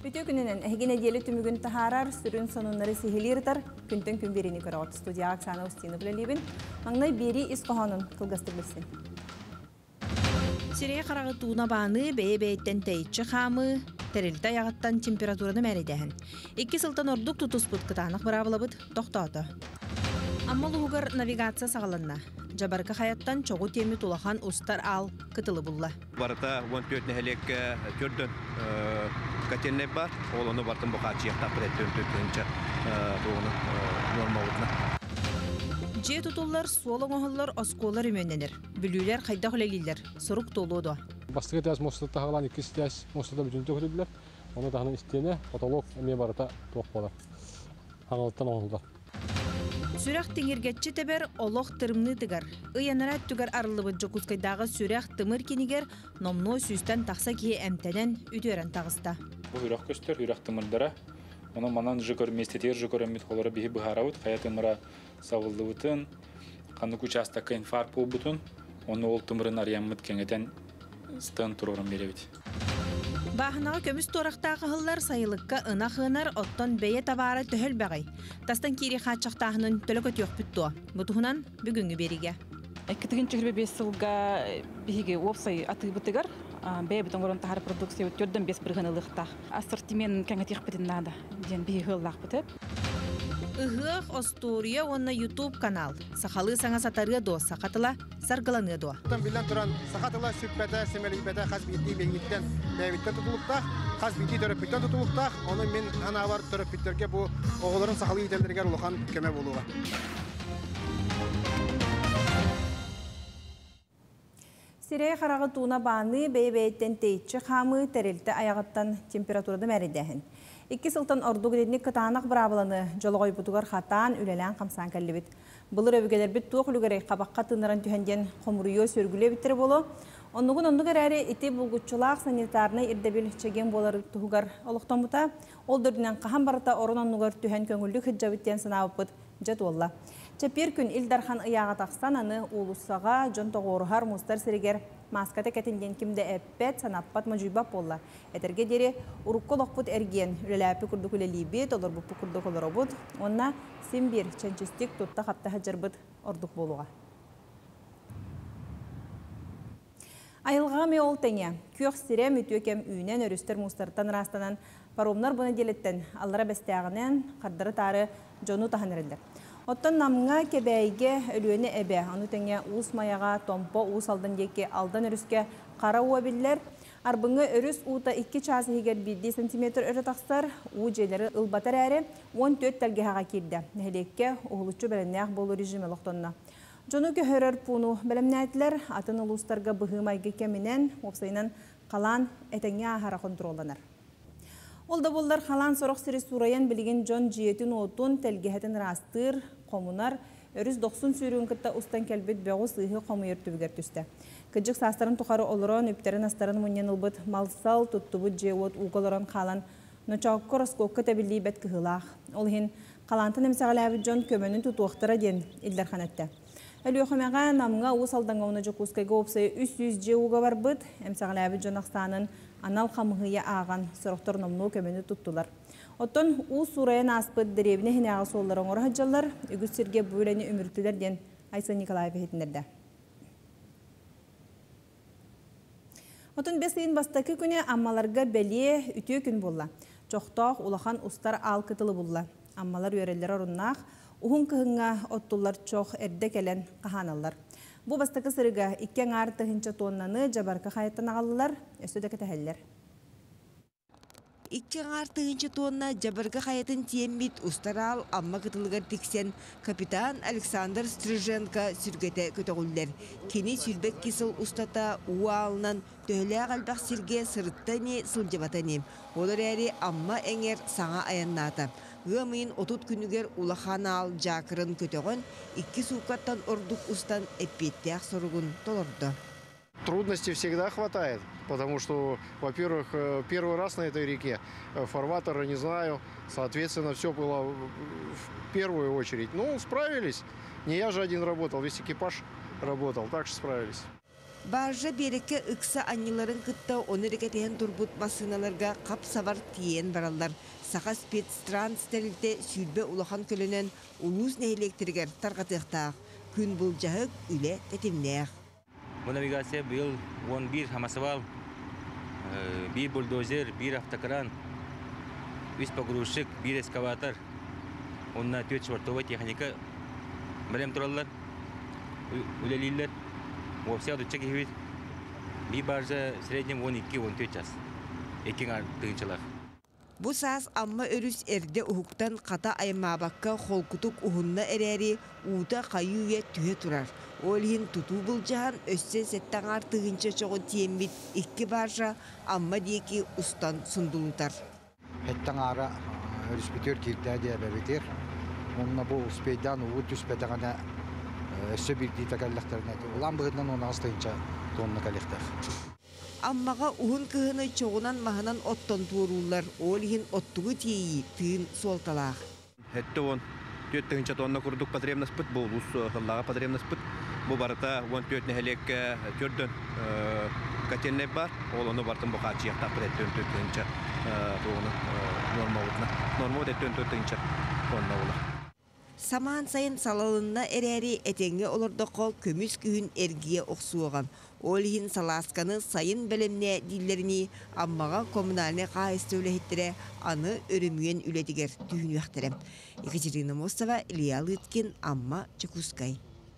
Ütü gününün ehgine diyeli tümügün taharar, sürün sonunları sihilirtar, küntün gün birini körağıt studiya Aksana Ustinu bilelibin, mağnay biri iskohanın kılgastır bilsin. Sireye qarağı tuğuna bağını beye-beyitten teyitçi xamı, terildi ayağıttan temperaturanı mərədəhin. 2 sıltan orduk tutusput kıtanıq bıravılabıd, toxtadı. Amma luğugar navigasiya sağlanna. Jabarka hayattan çoğu temi tulahan ustar al kıtılı bulla. Barata 14 nehelek tördön katenle var. Olanı bartın bu kaçı yaptı tördönce doğunu normal oldu. Je tutullar, suolun oğullar, oskolar ümenlenir. Bülüler, kayda huleliler. Soruk doludu. Bastığı tez mostada halan 2 tez mostada bütün töküldüler. Onu da hanım isteyene patolog emeğe barata toqbalar. Hangalıttan oğullar. Sürək tengirgetçi teber oloq tırımны tıgar. Iyanara tügar arılıbı jokuskaydağı sürək tımır keniger nomno süsten taqsa ki emtenen üdören tağısta. Bu hürək köstür, hürək tımırdara. Onu manan jıgır mesteter jıgır emit xoları bihi bıharavut. Hayatımıra savıldıvıtın. Kanı kuchastaka infarkt olbutun. Onu ol tımırın arayanmıt kengeden stın turorun berevit. Bahınağı kömüs toraqtағы hıllar sayılıkka ına xınar otton beye tabara töhül bəğay. Tastan kiri xaçaqtağının tölököt yoq büttuğa. Butuğunan бүгүнгү бериге. 2025 yılga bihige opsay atı bitigar. Beye bütün gorun tahar produksiya ötürdüm 5 birgınılıqtaq. Assortimen kengetiq bitinada. Den bihi hıllaq bitip. Ihıq Ostoriya onna YouTube kanal. Saxalı sana satarıya do saqatıla sargılanıya do. Bilen turan saqatıla süppete, semelipete, xazbiti, beyitten, beyitten tutuluqtaq, xazbiti töröpütten tutuluqtaq. Onu men anavar töröpütlerge bu oğulların saxalı itellerge uluqan köme buluğa. Sireye qarağı tuğuna bağını beye-beyitten teyitçi xamı terildi ayağıttan temperaturada mərədəhin. 2 sıltan ordu gidinlik kıtanıq bıravılanı joloğay butugar xatan ülelen qamsan kallibit. Bulur övgeler bit tuğ lügere qabaqqa tınıran tühenden xomuriyo sörgüle bitir bolu. Onnuğun ərəri iti bulgutçulaq sanitarına irdebil çegen boları tuğugar oluqtan buta. Ol dördünen qahan barata orun onnuğar tühen köngüllük hıccabitten sınavıpıd jet olla. Çepir gün İldarxan ayağa taqsan anı ulusağa jon toğuruhar mustar siriger maskata ketinden kimde eppet sanappat majubap olla. Eterge deri urukko loqput ergen ülelәpі kurduk ülelibit olur bu kurduk olurobut. Onna simbir çençistik tutta qapta hajarbıt orduk boluğa. Ayılgağı me ol tenge, kүйök sire mütüökem üynen örüstер mustartan rastanan paromlar buna deletten allara bestağınen qardары tarı jonu tahanırındır. Ottan namına kebeyge ölüğüne ebe, onu tenge uus mayağa, tompo, uus aldan deke, aldan örüske qara uabiller. Arbыңы örüs uta 2 çası higer 1 cm örü taqsar, u jeleri ılbatar əri 14 telgehağa kirdi. Nehlekke uğulutçu belenneğ bolu rejimi loqtonna. Jonu köhörör punu belemnätiler atın ulustarga bıhımayge keminen opsayınan qalan etenge ahara kontrollanar. Olda bollar qalan soruq siri surayan bilgin jon jiyetin otun telgehetin rastır, komunar, örüs 90 sürün kıtta ustan kelbet beğu sıyı komu yörtübüger tüste. Kıcık sastарын tuqarı oluron, üpterin astарын munyan ılbıt malsal tuttubut jewot uqoloron qalan noçaqqor oskokka tebilli bet kıhılaq. Olhin qalantın emsağalabi jon kömönün tutuqtara den ildarxanatta. Ölüyoxamağa namga usaldan ona jokuskayga opsayı 300 jewuga var bıt, emsağalabi jon aqsanın anal qamıhıya ağan soruqtor nomnu kömönü tuttular. Otton u surayan aspıt derevine hinağa solların ora hacallar, ügüs sirge böleni ümürtüler den Aysa Nikolayev hetinlerde. Otun 5 ayın bastaki küne ammalarga beliye ütüye gün bolla. Çoxtaq ulahan ustar al kıtılı bolla. Ammalar yöreller orunnaq, uhun kıhınga ottullar çox erde kelen qahanallar. Bu bastaki sırıga 2 ağır tıhınca tonnanı Jabarka hayattan ağalılar, ösödeki teheller. 2 artığınca tonna Jabarka hayatın tiyemmit ustaral amma kıtılgar tiksen kapitan Alexander Strijenko sürgete kötüğüller. Keni sülbek kisıl ustata uağılınan töhle qalbaq sirge sırıttani sılcıvatani. Olar eri amma enger sana ayannata. Gımayın 30 günüger ulağan al jakırın kötüğün 2 sukattan orduk ustan epetteğ sorugun dolurdu. Трудностей всегда хватает, потому что, во-первых, первый раз на этой реке, фарватера не знаю, соответственно, все было в первую очередь. Ну, справились. Не я же один работал, весь экипаж работал, так что справились. Barja берекке ыкса анныларын кытта оны рекетен турбут басыналарга кап савар тиен баралар. Саха спецтранс терилте сүрбе улахан көлөнен улус нехелектиргер таргатыктаак. Күн бул жahык үле тетимнеах. Bu navigasya bu yıl 11 Hamasaval, bir buldozer, bir автокран, 3 погрузчик, bir эскаватор, onunla 4 çvartova texnika bilem turallar, üleliller, vopsiya tutacak gibi bir barja srednем 12-14 час, ekin artığınçalar. Bu saz amma örüs erde uhuktan kata aymabakka holkutuk uhunna ereri uda kayuya tühe turar. Olhin tutu bulcahan össe setten artığınca çoğu tiyemmit iki barja amma diyeki ustan sundulutar. Hetten ara örüspütür kirtler diye bebetir. Onunla bu uspeydan uğut üspedağına össe bir diye takallaklarına. Ulan bığından onu hastayınca tonuna kalektar. Ammaga uhun kıhını çoğunan mahanan otton tuğrullar. Olhin ottuğu tiyeyi tığın soltalaq. Hette on 4 tonna kurduk потребность пыт, bu ulus hıllağa потребность pıt. Bu barata 14 nehelek tördön katenle var. Onu bartın bu kaçı yakta pretön tördönce onu normal tördön tördönce tonna ola. Saman sayın salalınna ereri etenge olurdoko kömüs kühün ergiye oksuğan. Olhin salaskanı sayın belemne dillerini ammaga kommunalne kahiste ülehittire anı örümüyen ülediger düğünü yakterem. Ekaterina Mostava, Ilya Lytkin, Amma Çekuskay.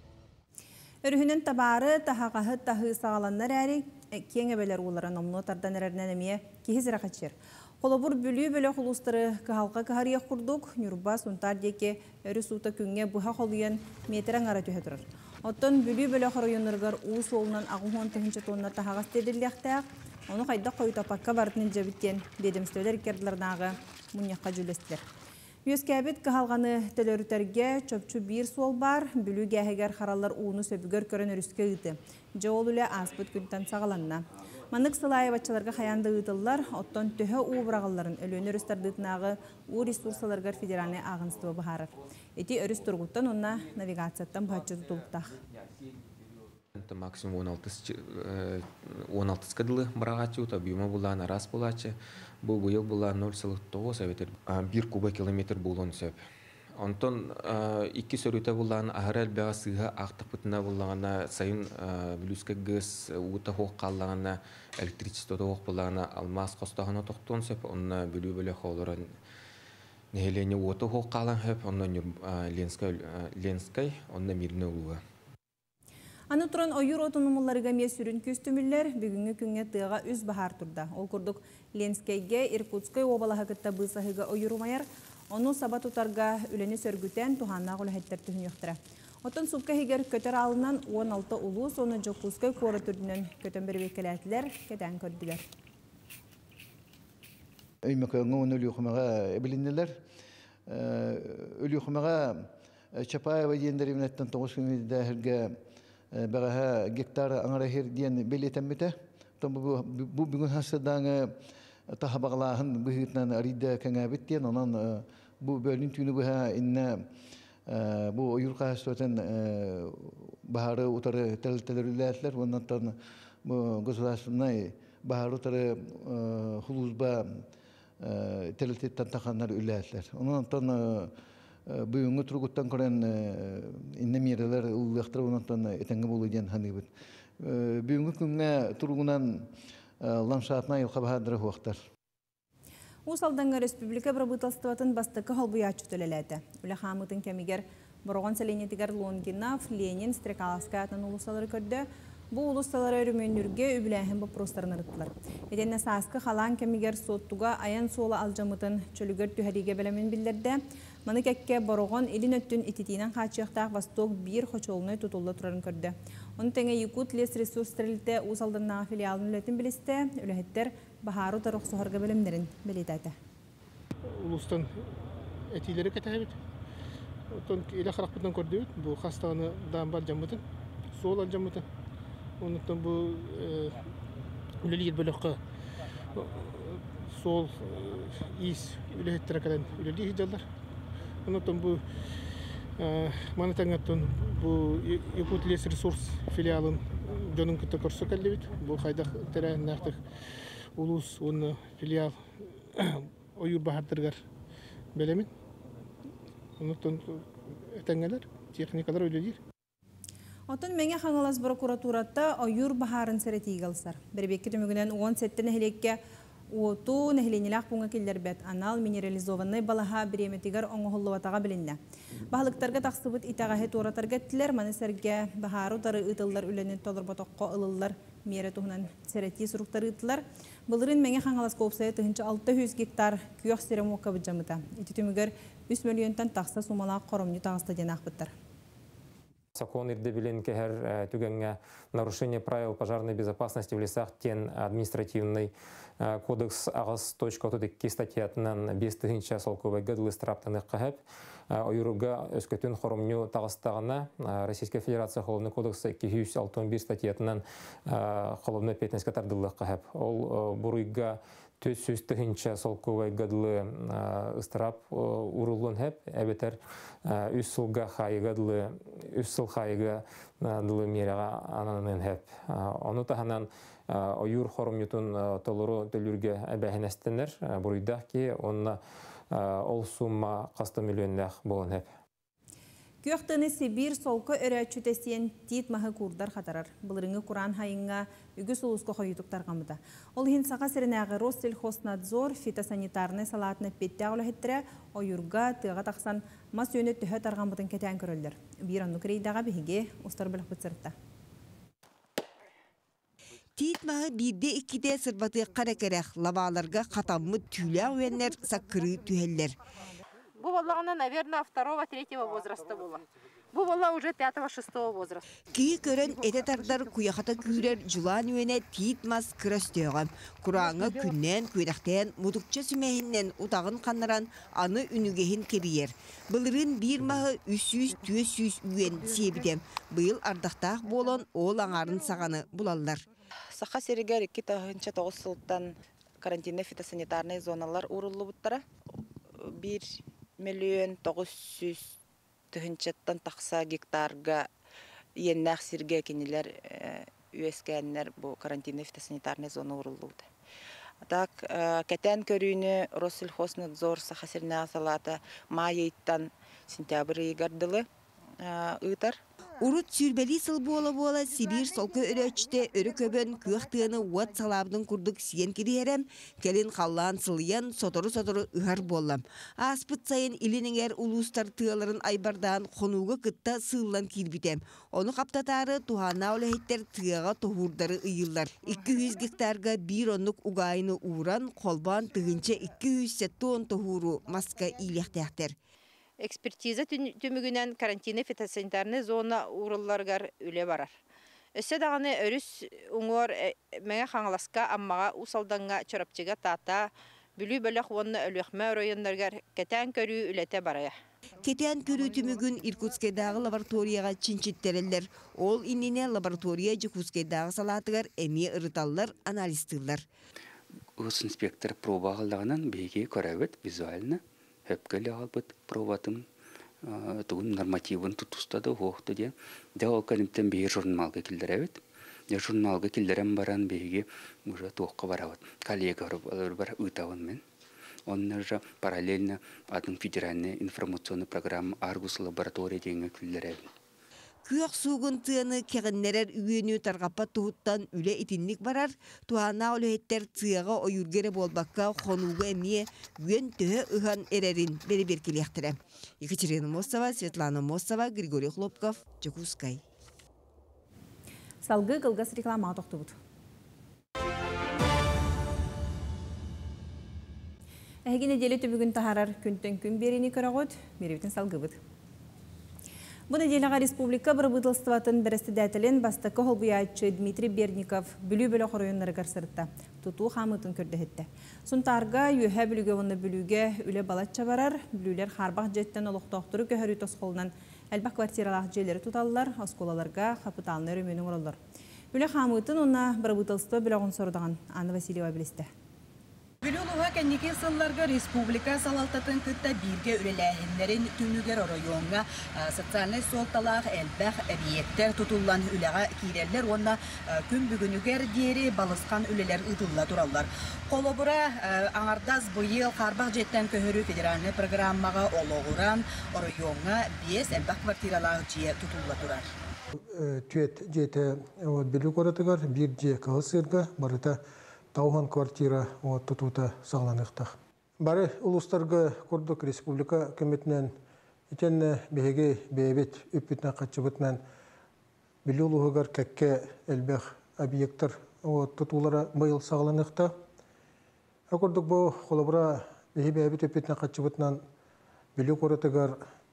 Örühünün tabarı tahaqahı tahı sağalanlar əri kenge beler ulara nomno tardan erernen emiye kihizira kaçır. Kolobur bülü bölü xulustары halka kahariya kurduk, Nurba suntar deke örü suta künge buha xoluyan metren ara tühe durur. Otton bülü bölü xarayonlargar uğu solundan ağuhon tehince tonuna tahağas dediliyaqtaq, onu qayda koyu tapakka barытын jabitten bedemstöler kerdilarnağı munyaqqa jülestiler. Yüzkabit kahalganı tölörüterge çöpçü bir sol bar, bülü gäheger xarallar uğunu söbügör körön örüske ıdı. Joğul üle aspıt günten sağalanna. Manık sılaya batçalarga xayandı ıdıllar, otton töhe uğu bırağılların ölüğün örüstardığıtnağı uğu resursalargar federalne ağınstı baharar. Eti örüst turguttan onna navigatsiyattan bahçı tutuluktaq. Максимум 16 кадылы барагачы, ута бүйөмө булан арас булачы. Бул быйыл булан 0,9 сәбетер. 1 куба километр булон сөп. Онтон 2 сөрүтө булан ахарал бага сыга актык бутуна булгана сайын блюска гыз ута хок каллагана электричество хок булгана алмаз костогона токтон сөп. Онна бүлү бөлө холорон нехелене ута хок калган хөп. Онна Ленскай, онна Мирне улуга. Аны туран ойыр отынымыларыға ме сүрін көстімілер бүгінгі күнге тыға үз бахар турда. Ол күрдік Ленскайге, Иркутскай обалаға кітта бұлсағыға ойырумайар, оны саба тұтарға үлені сөргітен туғанна құлахеттер түхін yoқтыра. Отын супқа хегер көтер алынан 16 улус, оны Жокускай қоры түрдінен көтен бір векеләтілер кетен көрділер. Өймекөңі оны өліқымаға білінелер. Өліқымаға Чапаева дендерімнеттен 9 күнді Бәғаға гектар аңарахер дейін белетәмметі. Бұл бүгін хасыдаңы таға бағылағын бұғытнан арида кәңәбет дейін. Онан бұл бөлін түйіні бұға инна бұл ойырқа хастуатын бағары ұтары тәліләтілер. Оннан бұл государственный бағары ұтары хұлузба тәлілтеттен тақанлар үләтілер. Онан Бүгінгі тұрғыттан көрен инне мерелер ұлықтыр онаттан етенгі болу ден ханыбыт. Бүгінгі күнге тұрғынан ландшафтына елқа бағадыры уақтар. Усалданға республика правительствотын бастықы холбуячу төлеләді. Үлі қамытын кемегер Бұрған сәленетігер Лонгинав, Ленин, Стрекаласка атын ұлысалары көрді. Бұл ұлысалары өріменүрге өбіләхін бұпростарын ұрыттылар. Еден сасқы қалан кемегер соттуға аян сола алжамытын чөлігер түйәриге бәлемін білдерді. Маны кәкке Бұрған елін өттін ететінен қачықтақ Восток 1 қочолыны тұтылды тұрарын көрді. Оны тәңе Якут лес ресурс тірілді ұсалданнаға филиалын үлетін білісті, үләхеттер Бахару тарық соғырға бәлемдерін білетәді. Ұлыстан әтейлері кәтәбет. Отон елі қарақпыдан көрді өт. Бұл қастағаны дағын бар жамытын, сол ал жамытын. Онықтан бұл үлелер бөліққа сол ис үләхеттері кәден үлелер жалдар. Онықтан бұл Маны таңаттан бу Якутия ресурс филиалын жонун кытта көрсө келдибит. Бу кайда терәннәктик улус уны филиал оюр баһардыргар белемин. Онуттан тәңгәләр техникалар өйдәдир. Отон меңе хаңалас прокуратурата оюр баһарын сәретигелсар. Бербекке төмөгүнән 17 нәһилеккә Оту нәһилениләк пуңа килләрбәт анал минерализованный балаха биреметигар оңголлуатага билинне. Баһалыктарга тахсыбыт итагаһы туратарга тилер манысәргә баһару тары ытыллар үлене толорботокко ылыллар мере туһунан сәрети суруктары ытылар. Былырын меңе хаңалас коопсая тыһынча 600 гектар күйөх серемокка быжамыта. Ити төмөгөр 3 миллионтан тахса сумала коромню тагыста денахбыттар. Закон ирдебилен кехер түгенге нарушение правил пожарной безопасности в лесах тен административный кодекс агас точка отодекки статьятынан 5 тыгынча солковай гадлы страптаны кахеп ойруга өскөтүн хоромню тагыстагына Российская Федерация Уголовный кодекс 261 статьятынан холовны петнеске тардылы кахеп. Ол буруйга 400 тыгынча солковай гадлы страп урулун хеп, әбетер 3 сылга хайгадлы 3 сыл хайга дылы мерега ананын хеп. Оны таханан ойур хоромнютун толору төлүрге әбәһенестенер буруйдах ки онна ол сумма 100 миллионнах болон хеп. Күйөктөні Сибир солқы өрәтчү тесен тит мағы курдар қатарар. Бұлырыңы Куран хайынға үгіс ұлысқы қойытуқтар қамыда. Ол хин сақа сірінәғі Россельхознадзор фитосанитарны салатыны петті ағылы хеттірі ойырға тыға тақсан мас өні түхі тарғамыдың кәтән көрілдір. Bir анны крейдаға бігіге ұстар білік бұтсыртта. Тит мағы бірде ikide сырбаты қаракәрәқ лаваларға қатамы түлі өенлер саққыры түхеллер. Бу баллағына, наверное, 2-3 возраста было. Бу балла уже 5-6 возраста. Кии көрін әтетардар кuyақата күйрер жылан өне тит мас кірістеуған. Құраңы күннен, көйдақтен, мұдықча сүмәйіннен ұтағын қаныран аны үнігейін кебейер. Бұлырын бір мағы 300-400 үйен себедем. Бұл ардақтақ болын ол аңарын сағаны бұлалар. Сақа серігер 2-9 сылттан карантинне фитосанитарный зоналар урулы бұттара. 1.900.000 тыгынчаттан тақса гектарға еннәқ сирге кенелер үескәннәр бу карантинный фитосанитарный зона урулууда. Так, кәтән көрүйіні Россельхознадзор сахасырнаа салата майыйттан сентябрь гардылы ыйтар. Урут сүрбәли сыл бола Сибир солқы өрәчте өрі көбін күйіқтіғыны уат салабының күрдік сиен керерем, кәлін қаллан сылыян сотору-сотору ұғар болам. Аспыт сайын илініңер улустар тығаларын айбардан қонуғы кытта сыллан кирбитем. Оны қаптатары туғана оләйттер тығаға тоғырдары ұйылар. 200 гектарға бір онлық ұғайыны ұран, қолбан тығынча 270 тоғыру маска илектәқтер. Экспертиза түмігінен карантины фитосанитарный зона урылларғар үле барар. Өсі дағаны өріс ұңыр мәңе қаңыласқа аммаға усалданға чорапчыға тата, бүлі бөліқ онны өліқмә өройындарғар кәтән көрі үлете барая. Кетен көрі түмігін Иркутскайдағы лабораторияға чинчиттерелер. Ол иніне лаборатория Жекутскайдағы салатығар әме ұрыталлар, аналистылар. Ус инспектор проба қалдағынан бейге көрәвет визуально. Хөпкәлі албыт пробатым тугун нормативын тутустады хоқты де. Да ол кәлімттен бейі журналға келдірәвет. Журналға келдірәм баран бейге уже тоққа барават. Коллега бар ұйтауын мен. Онна же параллельно адың федеральная информационная программа Аргус лаборатория дейінгі келдірәвет. Күйек суғын тыаны кеғіннерер үйені тарғапа тұғыттан үлі итінлік барар, туғана олеттер тыяға ойыргері болбаққа қонуғы әмие үйен түхі ұған әрерін бері беркелектірі. Екатерина Мосова, Светлана Мосова, Григорий Хлопков, Жекускай. Салғы қылғас реклама тоқты бұд. Әгіне делі түбігін тахарар күнтен күн беріне көрағыд, беребетін салғы бұд. Бұны деліға республика бір бұдылстыватын бірісті дәтілін бастықы холбуячы Дмитрий Берников бүлі-бүлі қоройынлары қарсырытта. Тұту қамытын көрді хетті. Сұнтарға үйе бүліге оны бүліге үлі балатча барар, бүлілер қарбақ жеттен олықтақтыры көхірі тосқолынан әлбақ квартиралақ жерлері тұталылар, осколаларға қапыталыны өріменің ұрылыр. Бүлі қамытын оны бір бұдылстывы бүліғын сордаған Анна Васильева білісті. Бүлі ұлыға кәнеке сылларга республика салалтатын кытта бирге үлеләһеннәрен түнүгер районга социальный солталах элбәх объекттер тутуллан үләгә кирәлләр онна күн бүгүнүгер диери балыскан үлеләр ытылла тураллар. Колобура аңардас быйыл карбак жеттен көһөрү федеральный программага ологуран районга 5 элбәх квартиралар жие тутулла турар. Түйет жете білі көретігер, бір же кығысырға барыта тауған квартира тұтуыта сағланықтақ. Бары ұлыстарға көрдік республика көметінен етен бейге бейбет өппетіне қатшыбытынан білі ұлығығар кәкке әлбәқ объекттар тұтулары бұйыл сағланықтақ. Көрдік бұл қолыбыра бейге бейбет өппетіне қатшыбытынан білі көретігер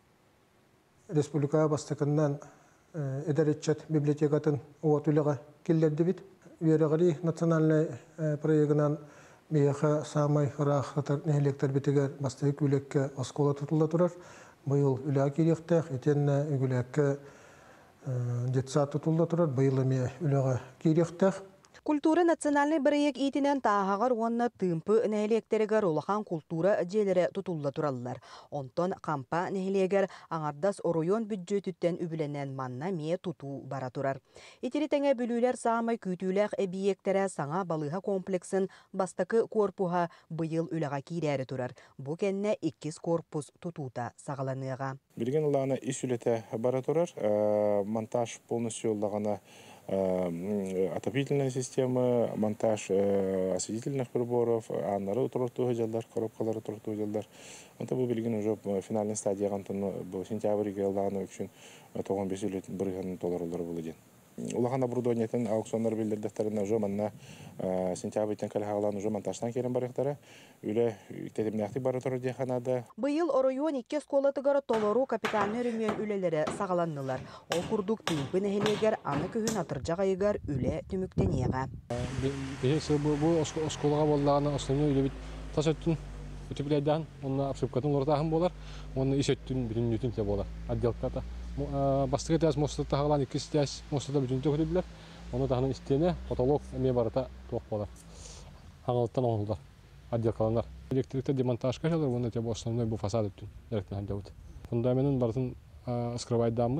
республика бастықынан Эдеречет библиотекатын оотулега келлерди бит. Верегали национальный проектынан меха самай рахатар нелектер битегер бастык үлекке оскола тутулда турар. Быйыл үлә кирехте, этен үлекке детсат тутулда турар. Быйыл ме үлега кирехте. Культура национальный проект итинен тағағар онна тымпы нәхелектерігер олақан культура желері тұтулла туралылар. Онтон қампа нәхелегер аңардас оройон бюджетіттен үбіленен манна ме тұту бара турар. Итері тәңе бүлілер сағамай күйтіләқ әбиектері саңа балыға комплексін бастықы корпуға бұйыл үліға кейрәрі турар. Бұ кәнне 2 корпус тұтута сағаланыға. Білген ұлағына ис үлеті бара турар. Монтаж полностью ұлағына отопительная система, монтаж осветительных приборов, аннары туртуы жалдар, коробкалары туртуы жалдар. Это был билген уже финальный стадия, антон был сентябрьге алланы үшін $95 миллион болды. Улахан оборудованиятын аукциондар билдирдиктерин уже манна сентябрьтен калхалан уже монтаждан керен барыктары үле тедимнакти бары туру деханада. Быйыл оройон 2 сколатыгар толору капитальный рөмөн үлелери сагаланнылар. Ол курдук тыйпы нехелегер аны көһүн атыржагайгар үле түмүктенега. Бехесе бу осколага боллаганы основной үле бит тасөттүн үтүпләйдән, онна обшивкатын лортагын болар, онна ишөттүн бүтүнүтүн те болар. Отделката бастыгы тәс мостата тағалан 2 тәс мостата бүтүнтө көрүлөр. Оны тағының истене потолок эме барыта тоқ болар. Аңылттан оңулдар. Отделкаланар. Электрикте демонтаж кашалар, оны те основной бу фасад өттүн. Электрикten дәүт. Фундаментин барын скрывайдамы.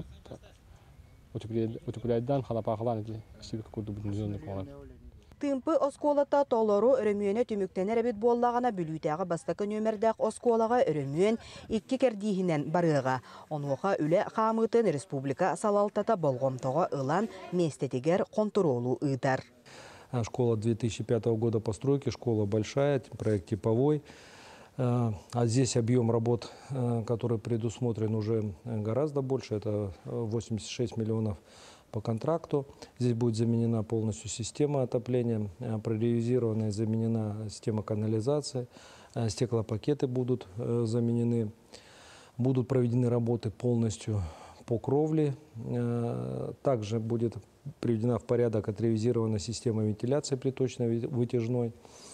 Утуплайдан халапахалан ди. Сибик курду бүтүнүзөн болар. Тымпы осколата толору өрөмүйөне түмүктенер бит боллагана бүлүйтәгы бастакы нөмердәк осколага өрөмүйөн 2 кердиһинен барыга. Онуга үле хамытын республика салалтата болгомтога ылан местетигер контролу ыдар. Школа 2005 года постройки, школа большая, проект типовой. А здесь объем работ, который предусмотрен, уже гораздо больше, это 86 миллионов по контракту. Здесь будет заменена полностью система отопления, проревизированная, заменена система канализации, стеклопакеты будут заменены, будут проведены работы полностью по кровле. Также будет приведена в порядок отревизированная система вентиляции приточно-вытяжной.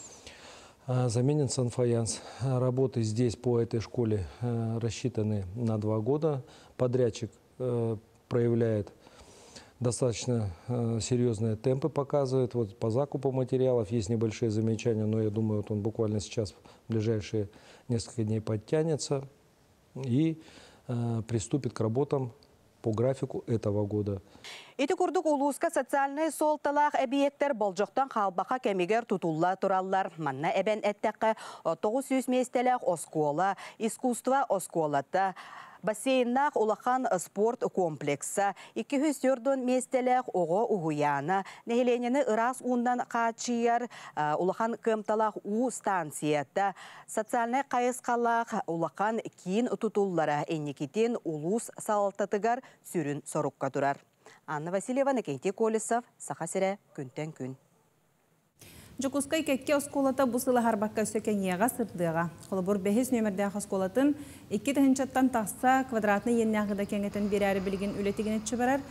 Заменен санфаянс. Работы здесь по этой школе рассчитаны на 2 года. Подрядчик проявляет достаточно серьезные темпы, показывает. Вот по закупу материалов есть небольшие замечания, но я думаю, вот он буквально сейчас в ближайшие несколько дней подтянется и приступит к работам по графику этого года. Эти курдук улуска социальный солталах объекттер болжоктан халбаха кемигер тутулла тураллар. Манна эбен эттекке 900 местелек оскола, искусство осколата, бассейннах улахан спорт комплекса, 204 местелек ого угуяна, нехеленені ырас ундан качияр, улахан кымталах у станцията, социальный кайыскалах улахан кийин тутуллара энникитин улус салтатыгар сүрін сорукка турар. Анна Васильева, Никита Колесов, Сахасире, күнтен күн. Жокускай кекке осколата бусылы харбакка сөкен еға сырдыға. Қолыбыр 5 нөмірден осколатын 2 тахынчаттан тақса квадратны еннәғыда кәңгетін берәрі білген үлетігін етші барар.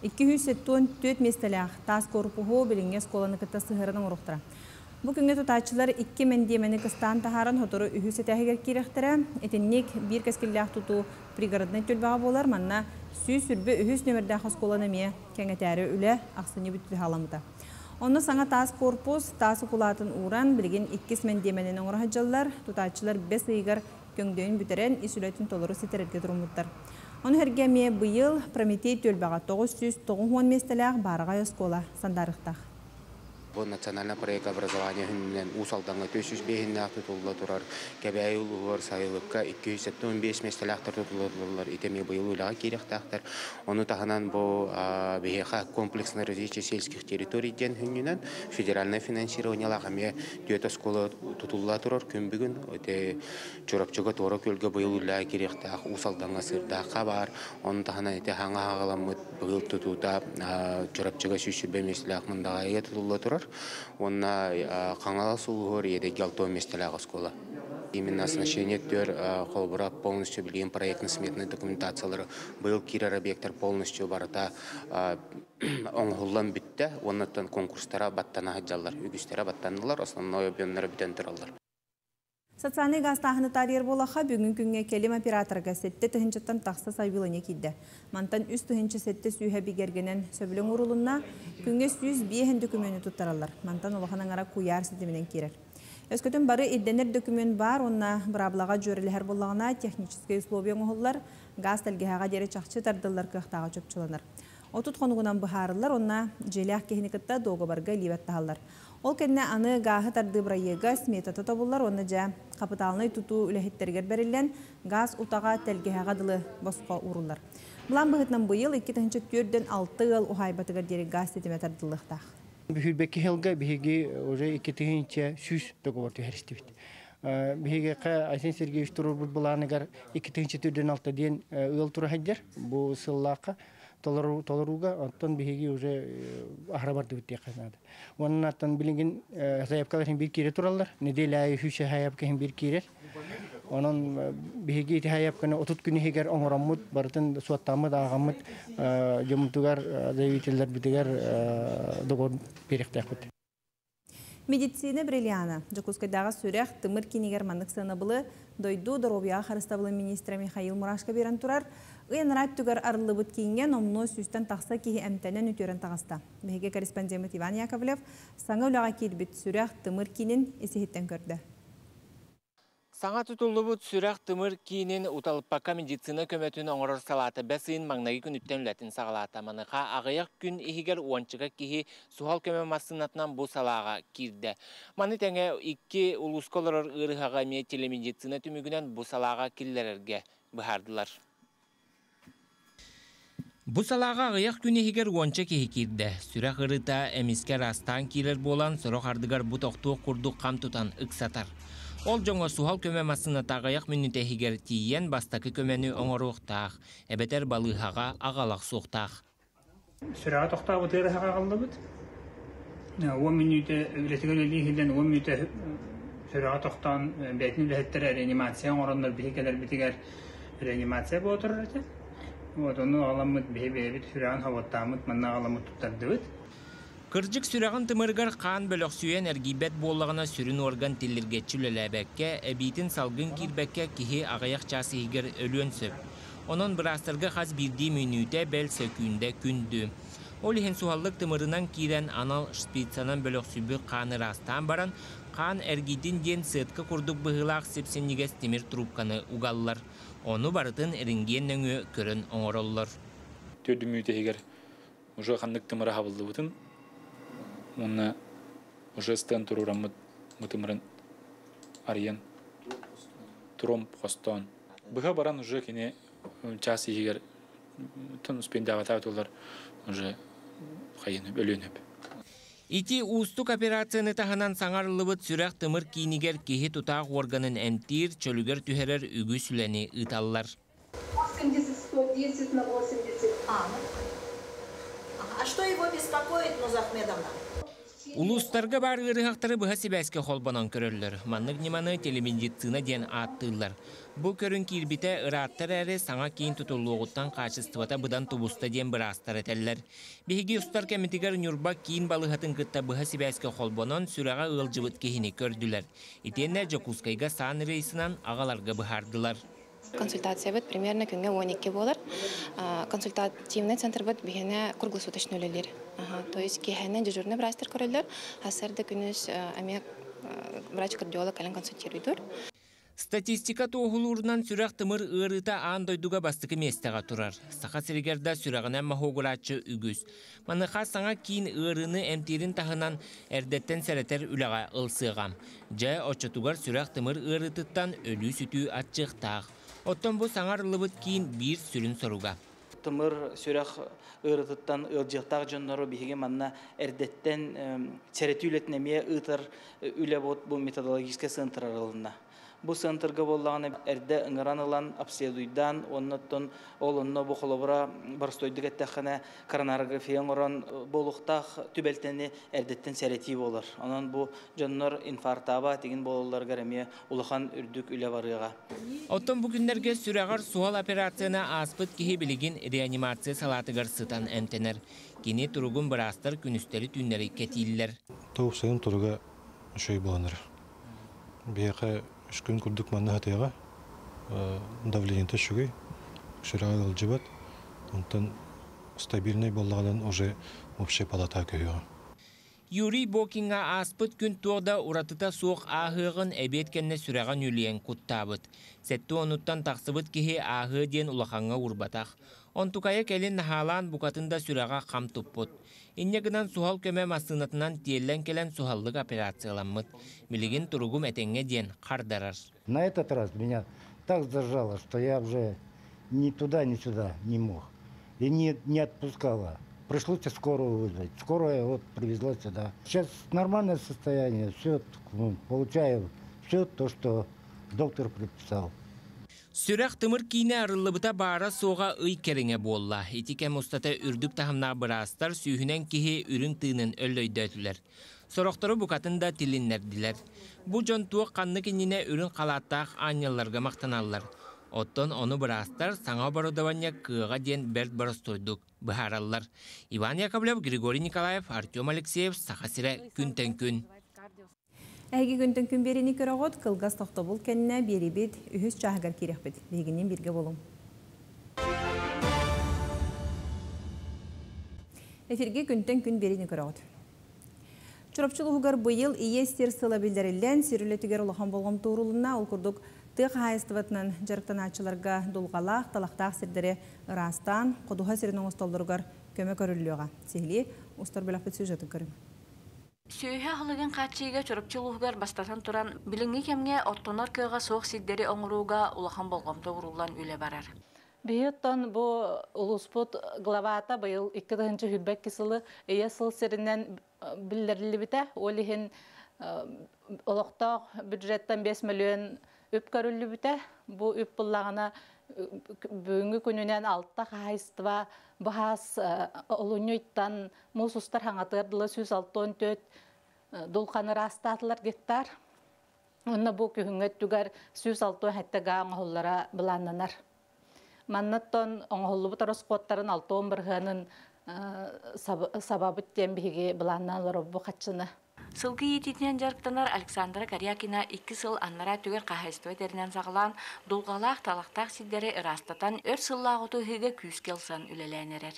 274 местеләғ тас корпуғы білінге осколаны кітті сығырының ұрықтыра. Бұл күнге тұтачылар 2 мендемені кыстан тахарын хотыры үйісі тәхігер керектірі. Етіннек бір кәскілләғ тұту пригородны төлбаға болар, манна сүй сүрбі үйіс нөмірден осколаны ме кәңгетәрі үлі ақсыны бүттігі халамыда. Onu sana tas korpus, tas okulatın uğran, bilgin 2 mendemenin oğrahacılar, tutaççılar 5 ıygar köngdöğün büteren isületin toluru sitererge durumutlar. Onu hergemiye bu yıl Prometey tölbağa 990 mestelağ barığa eskola sandarıqtaq. Bu национальный проект образования хүннен усалданга 405 tutuldu turar. Käbäy ulur sayılıkka 275 mestelahtar tutuldular. Itemi быйыл уйlaga керектактар. Onu tahanan bu BHK комплексное развитие сельских территорий ден хүннен федеральное финансирование лагаме төт школа tutuldular turar. Күн бүгүн өте чорапчыга тора көлгө быйыл уйlaga керектак усалданга сырдака бар. Onu tahanan ите хаңа хагаламыт быйыл тутуда чорапчыга сүшүрбе меселах мындага tutuldular turar. Онна қаңала сулғыр еді галтон местелағы скола. Именно оснащение төр қолбыра полностью білген проектно-сметный документациялары был кирер объекттер полностью барыта оңғылан бітті. Оннаттан конкурстара баттана хаджалар, үгістері баттанылар, основной объемнары бүтен тұралар. Социальный газ тағыны тарьер болаға бүгін күнге келем операторға сетте түхінчеттен тақсы сайбылыне кейді. Мантан үст түхінчі сетте сүйе бігергенен сөбілің ұрылына күнге 105 документі тұттаралар. Мантан олағынан ара куяр сетеменен керер. Өскөтін бары едденер документ бар, онна бұрабылаға жөрілер болағына технический условия оғылар, газ тәлгеға дері чақчы тардылар көқтаға чөпчіланар. Отут қонуғынан бұхарылар, онна желяқ кехінікітті доғы барға ливеттағалар. Ол кәнне аны гағы тарды бұрайыға смета тұтабылар, оны жа қапыталыны тұту үләхеттергер бәрілен газ ұтаға тәлгеға дылы босқа ұрылар. Бұлан бұғытнан бұйыл 2004-ден 6 ыл ұхайбатығар дері газ сетеме тардылықтақ. Бүхілбәкі хелға бігі уже 2000-сүз договор түйәрісті біт. Бігі қа Айсен Сергеевич тұрыр бұланығар 2004-ден 6-ден ұл тұры хайдер, бұл сыллаққа толоруга оттон биһиги уже ахрабарды битте канада. Онун аттан билинген заявкаларын бир кире тураллар. Неделя хүче хаябкын бир кире. Онун биһиги хаябканы 30 күнү хегер оңороммут бартын суаттамы дагаммыт жомтугар заявителлер битегер догор беректекпит. Медицина бриллиана. Жокускайдагы сүрәк тымыр кинигер мандык сыныбылы дойду доробия харыстабылы министра Михаил Мурашко берен турар. Ыйынрат түгер арылыбыт кейінген омно сүстен тақса кейі әмтәнен өтерін тағыста. Бәйге корреспондент Иван Яковлев саңа үліға келбіт сүрәк тымыр кейінен есехеттен көрді. Саңа тұтылыбыт сүрәк тымыр кейінен ұталыппақа медицина көмөтін оңырыр салаты бәсейін маңнағы күн үттен үләтін сағалата маныға ағаяқ күн ехігер уанчыға кейі суғал көмө масынатынан бұл салаға кирді. Маны тәңе 2 улусколырыр ұрығаға ме телемедицина түмігінен бұл салаға келдерерге бұхардылар. Бұл салаға ағаяқ күн ехігер уанчы кейі кирді. Сүрәк ұрыта әмескер астан кейлер болан сұрық ардығар бұл тоқтуы құрдық қам тұтан ұқсатар. Ол жоңа суғал көмө масына тағаяқ мүнніте хигер тиен бастақы көмені оңыруқтақ, әбетер балығаға ағалақ соқтақ. Сүрәға тоқтағы бұтыры хаға қалды бұд. 10 минуте үлетігер өлігілден 10 минуте сүрәға тоқтан бәтін үлеттер реанимация оңырындар бігекелер бітігер реанимация бұл отырыр әте. Оны ағаламыд бейбейбіт сүрәғын хаваттамыд, манна ағаламыд тұттарды бұд. Кыржык сүрәғын тымыргар қан бөлік сүйен әргейбет болағына сүрін орган теллерге чүлеләбәкке, әбейтін салгын кирбәкке кихи ағаяқ часы егер өлен сөп. Онын бірастырғы қаз бірді минуте бәл сөкүйінде күнді. Ол ехен суғаллық тымырынан кирен анал шпицанан бөлік сүбі қаны растан баран, қан әргейдін ден сытқы құрдық бұғылақ сепсенігес темір трубканы уғалылар. Оны барытын әрінген нөңі көрін оңыролылар. Төрді минуте егер уже қандық тымыры хабылды бұтын. Онна уже стен турурамыт мытымрын арьян тромб хостон. Быха баран уже кине час егер тон успендаватат олар уже хайынып өлөнүп. Ити устук операцияны таханан саңарылыбыт сүрәк тымыр кинигер кихи тутақ органын әмтир чөлүгер түхерер үгү сүләни ыталлар. 80-110 на 80. А что его беспокоит, Нузахмедовна? Улустарга бар ырыхақтары бұға себәске холбанан көрілер. Маннық неманы телемедицина ден аттылар. Бұл көрін кирбите ыраттар әрі саңа кейін тұтылуғыттан қачыстывата бұдан тубуста ден бірастар әтәлілер. Беге ұстар кәмітігер нүрба кейін балығатын күтті бұға себәске холбанан сүраға ылжыбыт кейіні көрділер. Итенне Жокускайға сан рейсінан ағаларға бұхардылар. Консультация бит примерно күнгө 12 болар. Консультативный центр бит бигене круглосуточный өлелер. То есть кихенен дежурный врачтар көрөлөр, хасырды күнүс аме врач-кардиолог алан консультируйдур. Статистика тоғылуырынан сүрәқ тымыр ырыта андойдуга бастықы местеға тұрар. Сақа сіргерді сүрәғінен махоғыратшы үгіз. Маныға саңа кейін ырыны әмтерін тағынан әрдеттен сәрәтер үліға ылсығам. Жай очатуғар сүрәқ тымыр ырытыттан өлі сүті атчық тақ. Оттан бұл саңар лыбыт кейін бір сүрін соруға. Тымыр сүрәқ ырытыттан ылжықтақ жоннары бейге манна әрдеттен сәрәті үлетінеме ұтыр үлі бот бұл методологическа сынтыр аралығына. Бу центрга боллаганы эрде ыңыранылан обследуйдан, оннотон олонно бу холобра барстойдык эттехане коронарография орон болуктах түбелтени эрдеттен сәрети болар. Анан бу жоннор инфарктаба деген бололар гареме улахан үрдүк үле барыга. Оттон бу күндерге сүрәгар суал операцияна аспыт кихи билигин реанимация салатыгар сытан эмтенер. Кини туругун барастар күнүстери түннери кетииллер. Топ сайын туруга шөй боланыр. Бияка 3 gün kurduk manna hatayga давление ташугай ширага алжыбат онтан стабильный боллаган уже общая палата көйгө. Юрий Бокинга аспыт күн туода уратыта суох ахыгын эбеткенне сүраган юлиен куттабыт. Сетті онуттан тақсыбыт кихи ахы ден улаханга урбатах. Онтукая келин нахалан букатында сүрага қам туппут. Иннегінан сухал көмем астынатынан тиеллен келен сухаллык операцияланмыт. Билигин туругум этенге ден қардарар. На этот раз меня так зажало, что я уже ни туда, ни сюда не мог. И не отпускала. Пришлось скорую вызвать. Скорая вот привезла сюда. Сейчас нормальное состояние. Все, получаю все то, что доктор предписал. Сүрәк тымыр кейіне арылыбыта бара соға үй кереңе болла. Итикем ұстата үрдік тахымна бұрастар сүйінен кеге үрін тыынын өллөйдөтілер. Сорақтары бұқатында тилиннерділер. Бұ жон туық қанны кеніне үрін қалаттақ аняларға мақтаналар. Оттон оны бұрастар саңа барудавanya кыға ден берд барыстойдық бұхаралар. Иван Яковлев, Григорий Николаев, Артем Алексеев, Сахасире, күнтен күн. Әйгі күнтін күн берені көріғыт, қылғас тоқтобыл кәніне бері бет, үхіз чағығар керек бет. Бегінен бірге болың. Эфирге күнтін күн берені көріғыт. Чұрапчылығығар бұйыл иестер сыла білдерілден, сирілетігер олақан болғым туырылына ол күрдік тық хайыстыватынан жарықтан ачыларға долғалақ, талақтақ сірдері ырастан, қодуға сірінің ұсталдырғар көмі көріліға. Сехілі, ұстар білақ бет сюжетін көрім. Сүйе халыгын качыга чурупчулугар бастатан туран билинги кемге оттонор кыга соқ сиддери оңруга улахан болгомто урулан үле барар. Бейоттон бу улуспут главата быйыл 2-нчы хүлбек кисылы эясыл серинен билдерили бите. Олихин олоқтоқ бюджеттен 5 миллион үп көрүлү бите. Бу үп буллагына бүгүнгү күнүнен алтта хайстыва бахас олуньоттан мусустар хаңатырдылы 164 дулқаны растатылар гектар. Онна бу күнгөт түгәр 160 хәттәгә аңгыллара буланнанар. Маннаттан аңгыллы тарыскоттарын 61 ханын сабабы тембиге буланналар бу хатчыны. Сылгы ететінен жарықтанар Александра Карякина 2 сыл аннара түгер қағайсты өтерінен сағылан долғалақ талақтақ сиддері ырастатан өр сыллақ оту хыға күйіс келсан үлеләнерер.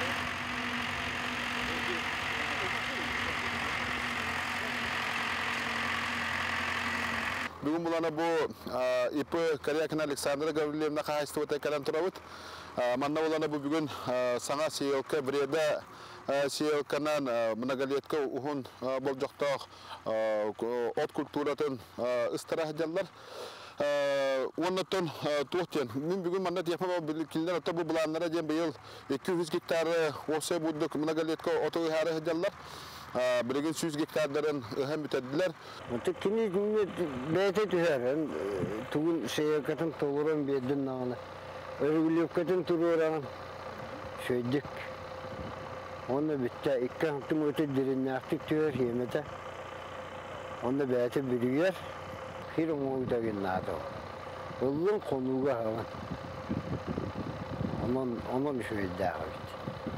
Бүгін бұланы бұл ипы Карякина Александра Гаврилевна қағайсты өте кәлем тұрабыд. Манна бұланы бұл бүгін саңа сейелкі біреді Сиелканан многолетка ухун болжоқтақ от культуратын ыстырахыдалар. Оннаттан туқтен. Мен бүгін маннат япама білікілдер отта бұл бұланлара ден бейіл 200 гектары осы бұддық многолетка отығы харыхыдалар. Білеген 100 гектардарын ұхам бүтәділер. Кені күнге бәйті түхәрін, түгін Сиелкатын тоғырын бердің нағына. Өргілепкатын тұрырағын шөйдік. Onu bitti. İlk haftam öte derinleştik diyor yemede. Onu beyte biliyor. Hiram oldu günlerde. Onun konuğu hava. Onun şöyle daha.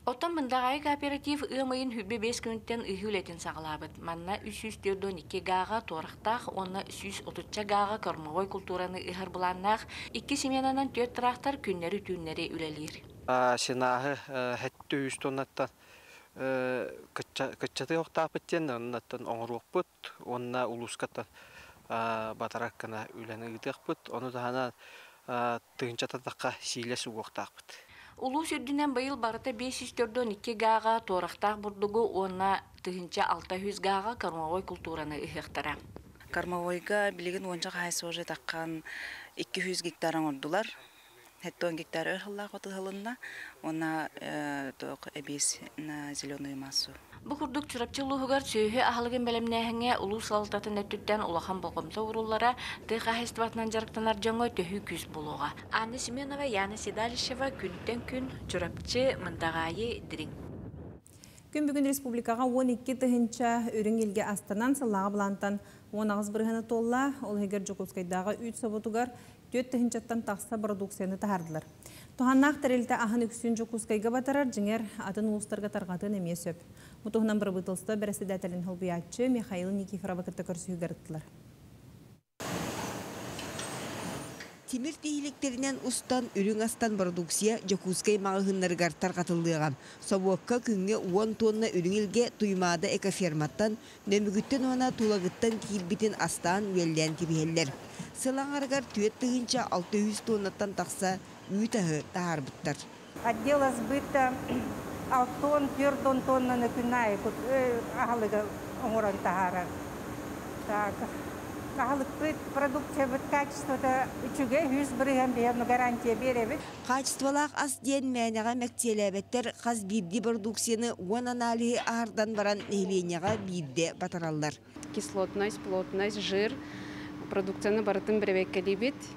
Оттан мындағай кооператив ымайын хүббе 5 күнттен үйгілетін сағылабыд. Манна 342 гаға торықтақ, онна 330 гаға кормовой культураны ыхар бұланнақ, 2 семенанан 4 трақтар күннері түннері үлелер. Сенағы хәтті 100 тоннаттан кытчаты оқтапыттен, оннаттан оңыруқ бұд, онна улускаттан батараққана үләні үдек бұд, оны дағана тығынчататаққа сейлі суғықтақ бұд. Улус үрдінен байыл барыта 542 гаға торақтақ бұрдығы, онна тығынча 600 гаға кормовой культураны ұйықтара. Кормовойға білеген онша қайсы өже таққан 200 гектарын ордылар. Хәтті 10 гектар өрхілла қотығылында, онна әбес зеленый массу. Бұқырдық чұрапчылығығар сөйі ағылығын бәлемнәхіңе ұлыс алтатын әттіттен ұлақан болғымса ұрулара тұйқа хәстіватынан жарықтанар жаңа төхі күз болуға. Анны Семенова, Яна Седалишева күнттен күн чұрапчы мындағайы дірің. Күн бүгін республикаға 12 тұхынша өрін елге астанан сылаға бұлантан 10 бірғаны толла, ол егер Жокускайдағы 3 саботугар 4 тұхыншаттан тақса продукцияны тағардылар. Туханнақ тәрелті ағын үксін Жокускайға батарар, жіңер атын ұлыстарға тарғатын әме сөп. Мұтығынан бір бұтылысты бәрісі дәтелін ғылбиятчы Михаил Никифорова кітті көрсі үгірттілер. Темір тейілектерінен ұстан үрің астан продукция Жокускай мағығынларғар тарқатылдыған. Собуаққа күнге 10 тонна үріңілге туймады экоферматтан, нөмігіттен ona тулагыттан кейлбітін астан үйелден кебелер. Сылаңарғар түйет тұғынша 600 тоннаттан тақса үйтіғі тағар бұттар. Отдела сбыта 6 тонн, 4 тоннаны күнай ағалығы оңыран тағарар. Ағалық бұт, продукция бұт, качествода үчіге 100 біріген бейіні гарантия беребіт. Качестволақ ас ден мәнеға мәктеләбеттер қаз бірді продукцияны он аналиы ағардан баран нәйленеға бірді батаралар. Кислотность, плотность, жир продукцияны барытын біревеккелі бет.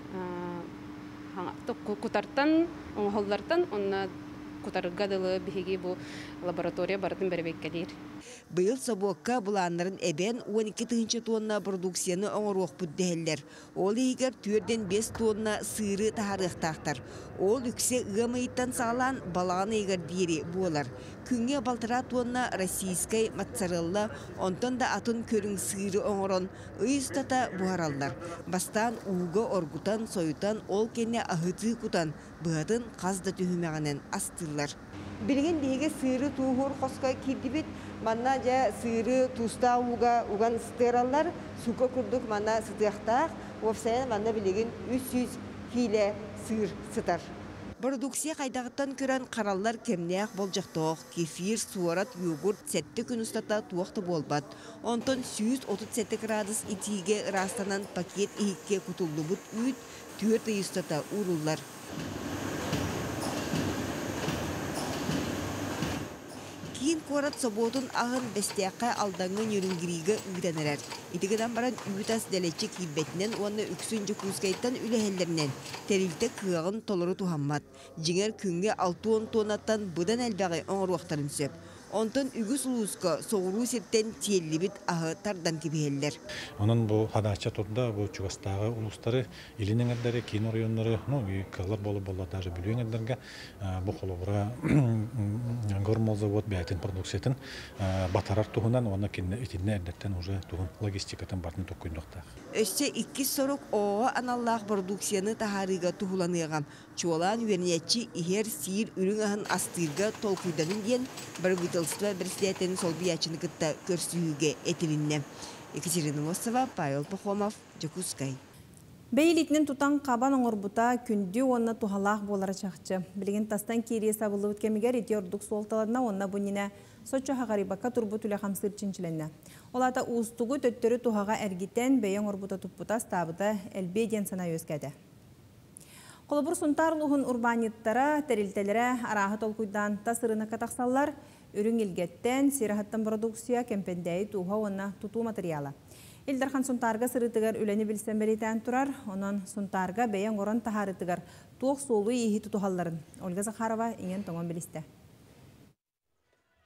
Кутартан, оңғылдартан, онна кутаргадылы бігеге бұл лаборатория барытын біревеккелер. Быйыл собуаққа бұланларын әбен 12 тығыншы тонна продукцияны оңыруық бүддәлілер. Ол егер 4-5 тонна сыры тағарықтақтар. Ол үксе ғымайыттан сағалан балағаны егер дейірі болар. Күнге балтыра тонна российскай матсарылла, онтан да атын көрің сыры оңырын ұйыстата бұғаралдар. Бастан уғы оргутан, сойутан, ол кене ағыты кутан, бұғатын қазда түхімеғанен астылар. Білген дейге сыры туғыр қосқа кедібет, манна жа сыры туста уған стераллар, суқа күрдік манна сытықтақ, офсайын манна білеген 300 киле сыр сытар. Продукция қайдағыттан көрін қаралар кемнеяқ болжақтоқ, кефир, суарат, йогурт, сәтті күн ұстата туақты болбат. Онтон 137 градус итиге растанан пакет ихикке күтілді бұт үйт, түрді ұстата урулар. Кейін қорат соботын ағын бәстеяққа алдаңын үрінгірігі үгденерер. Итігідан баран үйтас дәлетчі кейбетінен, оны үксін Жокускайттан үләхелдерінен тәрілті қығын толыры тухаммат. Жеңер күнге 6-10 тоннаттан бұдан әлбәғі оңыруақтарын сөп. Онтон үгіс ұлысқа соғыру сеттен тиелі бит ағы тардан кебелер. Onun bu hadachcha turda bu Чугастағы улустары илинен әрдері, кейін районлары, кылар болы даже бүлуеңердерге bu қолыбыра гормол завод бәйтін продукциятын батарар туғынан, оны итинне әрдеттен уже туғын логистикатын бартын тұққындықтақ. Өссе 2 сорок оға аналлақ продукцияны тахарыға туғыланығам. Чуалан верниятчы ихер сир үрің ағын астырға толқуйданын ден бір бітілсіва бірсілетінің сол биячыны күтті көрсүйіге етілінне. Екатерина Мосова, Павел Пахомов, Жокускай. Бейлитнен тутан қабан оңырбута күнді онна тухалақ болары чақчы. Білген тастан керие сабылы өткемігер еті ордық солталадына онна бұніне Сочо хағарибаққа турбу түлі қамсыр чинчіленне. Олата уыстығы төттері тухаға әргітен бейен орбута тұппута стабыда әлбеден сана өскәді. Қолыбыр сұнтарлығын урбаниттара, тәрілтелері арағы толкуйдан тасырына қатақсалар, үрін елгеттен, сирахаттан продукция кемпендәйі туға онна тұту материалы. Илдархан сұнтарға сырытығар үләні білсен беретен тұрар, онын сұнтарға бейен орын тахарытығар туық солу ехі тұтуғаларын. Ольга Захарова, еңен тоңын білісті.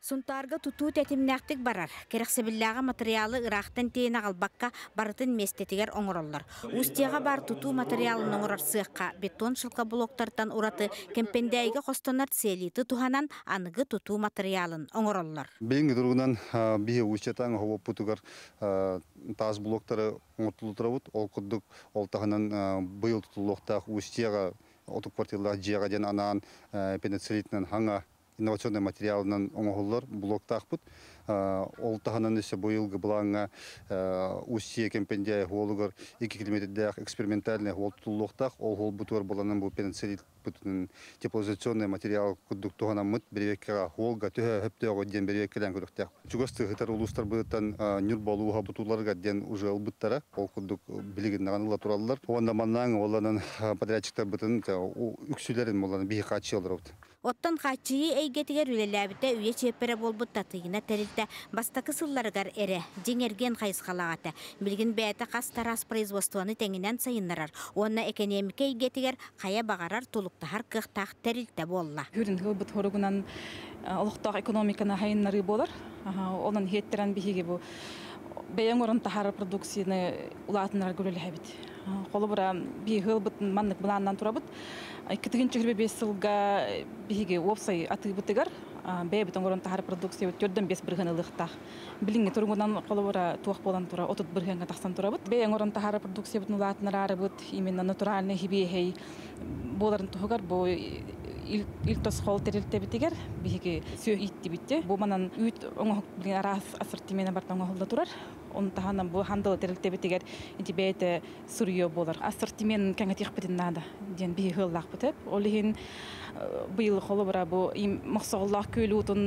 Сунтарга тутуу тетимнәктик барар. Керексебилләге материалы ырактан тейін ағалбаққа барытын местетигер оңыроллар. Устияға бар тутуу материалын оңырар сыаққа бетон шылқа блоктартан ураты кемпендәйге қостанар целиті туханан анығы тутуу материалын оңыроллар. Бейінгі тұрғынан бейі устиятан ғауап бұтығар таз блоктары оңыртылы ол құддық ол тағынан бұйыл тұтылуқтақ устияға отық квартирлар жияға ден анан пенициллитінен хаңа инновационный материалынан оңғылар блоктақ бұд. Ол тағынан есе бұйылғы бұлаңа Устия кемпендия ғолығыр 2 километрдегі экспериментальный ғол тұтылуқтақ. Ол ғол бұтығыр боланын бұл пенициллит бұтының теплоизоляционный материал күдік тұғана мұт беревеккеға ғолға түхі хөптеғі ден беревеккелен күдіктәқ. Чугасты ғытар ұлыстар бұдықтан нүр болуға бұтуларға ден ұжы ұлбыттара. Ол күдік білігін нағанылар туралылар. Оғанда маннан оланын подрядчиктар бұтының үксілерін оланын бейі қатшы олар өт. Оттан қатшıyı эйгетігер үлеләбіті үйе чепері болбыт татығына тәрілді бастақы сылларығар әрі деңерген қайысқалағаты. Білгін бәйті қас тарас производствоны тәңінен сайынларар. Онына экономика эйгетігер қая бағарар тұлықтағар қықтақ тәрілді болла. Хүрін ғылбыт хорығынан ұлықтақ экономиканы хайынлары болар. Онын хеттерен бейге бұл бәйен орын тахары продукцияны ұлатынлар көрілі әбіт. Қолы бұра бей ғылбытын маннық бұланнан тұрабыт. 2025 жылға бейге опсай аты бұтығар. Бәйбітін орын тахары продукция өттерден 5 бірғаны лықтақ. Біліңе тұрғынан қолы бұра туақ болан тұра, отыт бірғанға тақсан тұрабыт. Бәйен орын тахары продукция бұтын ұлатынлар ары бұт. Именно натуральный хибейхей боларын тұғығар. Бұл илтос қол тәрілті бітігер. Бейге сүйі итті бітті. Бұл манан үйт оңық білген арас ассортимені барта оңықылда тұрар. Он таханан бұл хандылы тәрілті бітігер. Инти бәйті сүріе болар. Ассортимен кәңі тек бітін нады. Ден бейі ғыллақ бітіп. Олығын бұйылы қолы бұра бұл мұқсығыллақ көйлі ұтын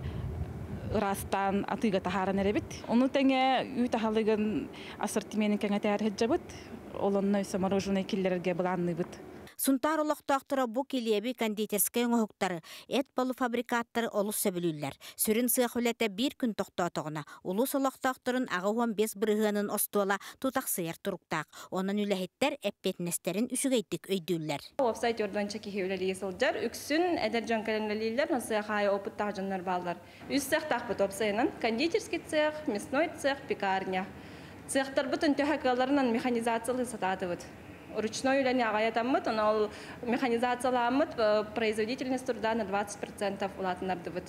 ырастан атыға тахаран әребіт. Оны тәңе үй тахалығын ассортименін кәңі тәрі хеджабыт. Олынны өсі мороженый келлерге бұланны бұт. Сунтар олықтақтыра бұ келебі кондитерскай оңықтары, әт болу фабрикаттары олыс сөбілілер. Сүрін сыйқылеті бір күн тоқтатығына. Олыс олықтақтырын ағауан 5 бірғанын остуала тұтақ сыйыр тұрықтақ. Онын үләхеттер әппетінестерін үшігейттік өйділер. Вебсайт ордан чеки хевлері есілдер. Үксін әдер жан кәлімлелілер, насыйқайы опыттақ жанлар балдар. Үз цехтақ бұт опсайынан кондитерский цех, мясной цех, пекарня. Цехтар бұтын төхәкаларынан механизациялы сатады бұд. Ручной уление агайатаммыт, он механизацияламыт, производительность труда на 20% улатынарды бұд.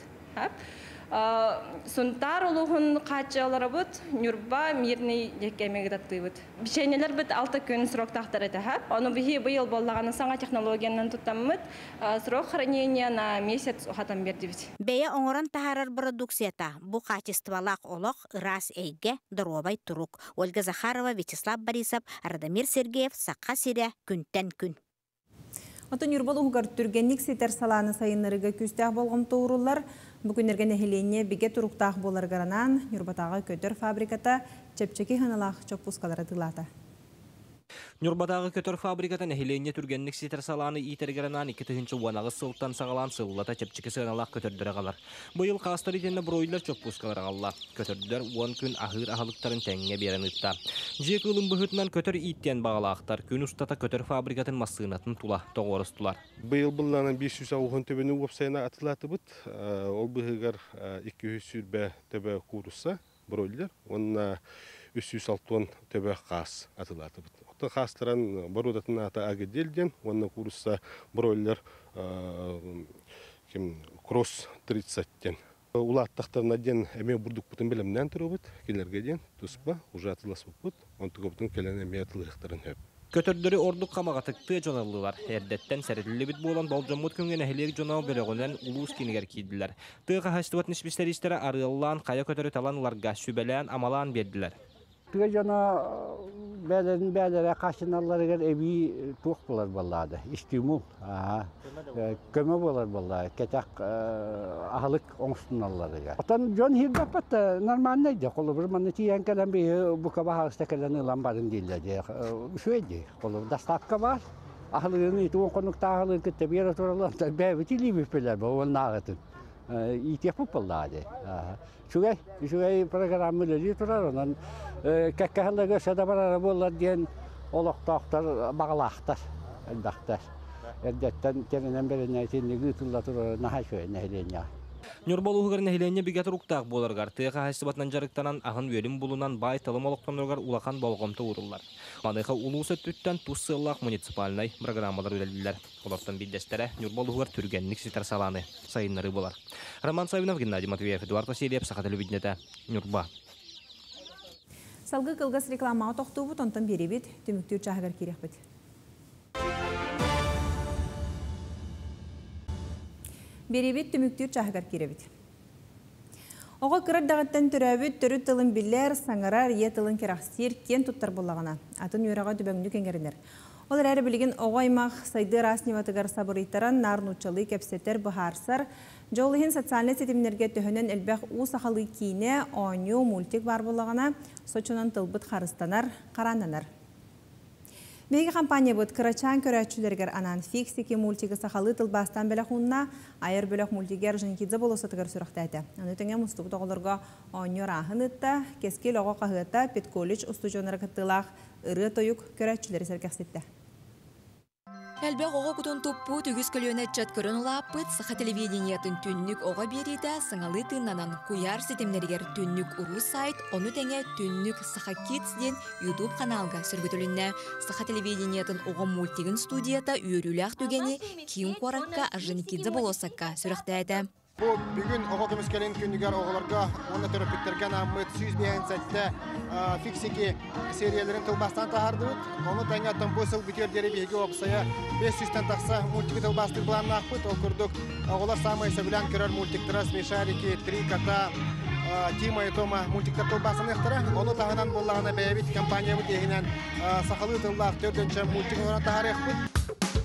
Сунтар улуғын қатчалары бұд, нүрба мирный декемеге датты бұд. Бішенелер бұд 6 күн срок тақтар еті. Оны бұхи бұйыл болағаны саңа технологияның тұттамыд, срок хранения на месяц ұхатан берді бұд. Бәйе оңыран тахарар продукцията. Бұ қатествалақ олық ырас әйге дұробай тұрук. Ольга Захарова, Вячеслав Борисов, Радомир Сергеев, Саққа Сире, күнтен күн. Отын юрбол ұғығар түргенник сетер саланы сайынларыға күстәқ болғым тоғырулар. Бүгінерген әхілене біге тұруқтақ боларғаранан юрбатаға көтір фабриката чепчеки ханалақ чоппускалары дылата. Нюрбадағы көтір фабрикатын әхілене түргенник сетер саланы итергерінан 2-тігінші уанағы сылттан сағалан сыллата чепчеки сығаналақ көтірдері қалар. Бұйыл қастар етені бройлер чоппускалары қалла. Көтірдер 10 күн ахыр ахылықтарын тәңге берін ұтта. Жек ұлым бұғытынан көтір иттен бағалақтар. Күн ұстата көтір фабрикатын масығынатын тула, тоғырыс тулар. Бұйыл бұлланын 500 ауғын төбені уапсайына атылаты бұд. Ол бұғығар 200 сүрбә төбі курыса бройлер. Онына 360 төбі қас атылаты бұд. Оты қастыран барудатын аты агеделден, онына курыса бройлер кросс 30-тен. Улаттақтарына ден әме бұрдық бұтын білімнен тұры бұд, келерге ден тұспа, ұжы атылас бұд, онтығы бұтын келен әме атылықтарын өп. Көтөрдөрү ордук камагатыкты жоналлылар. Эрдеттен сәрелли бит болан болжаммут күнген әхилер жонал бөлөгөнен улуус кинигер кийдилер. Тыга хаштыбат специалисттері арыаллан, кая көтөрү таланларга сүбелән амалан бердилер. Тыга жона бәлерин бәлере кашыналарыгер эби тук болар баллады. Истимул. Көмө болар баллады. Кетак ахылык оңсуналарыга. Отан жон хирдапат нормально иде. Колу бир маны тиен келен би бука бахаста келен ылан барын дилде. Шуэди. Колу доставка бар. Ахылыгын иту конукта ахылык кетте бер туралар. Бәби тилиби пелер бо нагатын. Итеп баллады. Шугай программалары турар онан кәккәһәлләгә шәдә барара булар дигән олоқтақтар баглақтар әлбәттә. Әдәттән тәренән беренә тинне гытылла турар наһа шөй нәһленә. Нюрболугар нәһиленне бигә туруктак боларгар тыга хасыбатнан жарыктанан агын бөлүм булунан бай талым олоктоноргар улахан болгомто уруллар. Маныха улуса түттен туссыллак муниципальный программалар үлелдилер. Олоттан биддестере Нюрболугар түргенлик ситер саланы сайыннары болар. Роман Савинов, Геннадий Матвеев, Эдуард Васильев, Сахателевиднете, Нюрба. Салгы кылгас реклама тоқтуы тонтан беребет, түміктер чағығар керек бет. Беребет түміктер чағығар керебет. Оға кырар дағыттан түрәбет түрі тылын білер, саңарар, е тылын керақсир, кен тұттар болағына. Атын үйраға дүбәңді кенгерінер. Олар әрі білген оға аймақ сайды расневатығар сабырыйтаран нарнучалы кәпсеттер бұхарсар, жолығын социальный сетімнерге төхінен әлбәқ ұсақалы кейіне оңю мультик бар болағына сочынан тылбыт қарыстанар, қарананар. Бейгі компания бұд кырачан көрәтшілергер анан фиксики мультигі сақалы тылбастан бәлі құнна айыр бөлік мультигер жынкидзі болысатығыр сүріқтәді. Аны тәңе мұстығы тоғылырға оңю рахын ұтта, кескел оға қағыта Пет колледж ұстужонары кіттілақ ұры тойық көрәтшілері сәркәқсетті. Әлбәқ оға күтін топпу түгіз көліөне чат көрін ұлаппыт, сақа телевидениятын түннік оға береді, сыңалы тыңнанан куяр сетемнергер түннік ұру сайт, оны тәңе түннік сақа китсден YouTube каналға сүргітілінне. Сақа телевидениятын оға мультигін студията үйіріләқ түгені кейін қораққа ажыникидзі болосаққа сүріқті әді. Бұл бүгін оға көміскелін күндігер оғыларға, оны төріпіктерген амыт сүйіз бейін сәтті фиксики серияларын тылбастан тағарды өт. Оны тәңе тымбысыл бүтердері бейгі опсая 500-тен тақса мультики тылбастық бұланын ақпыт. Ол күрдік оғылар самайса білән көрер мультиктері, смешарики, 3 кота, Тима и Тома мультиктер тылбасын ектірі. Оны тағынан болағына бәйбет компания бұд егінен сақалы тылбақ 4-ші мультики оран тағар еқпыт.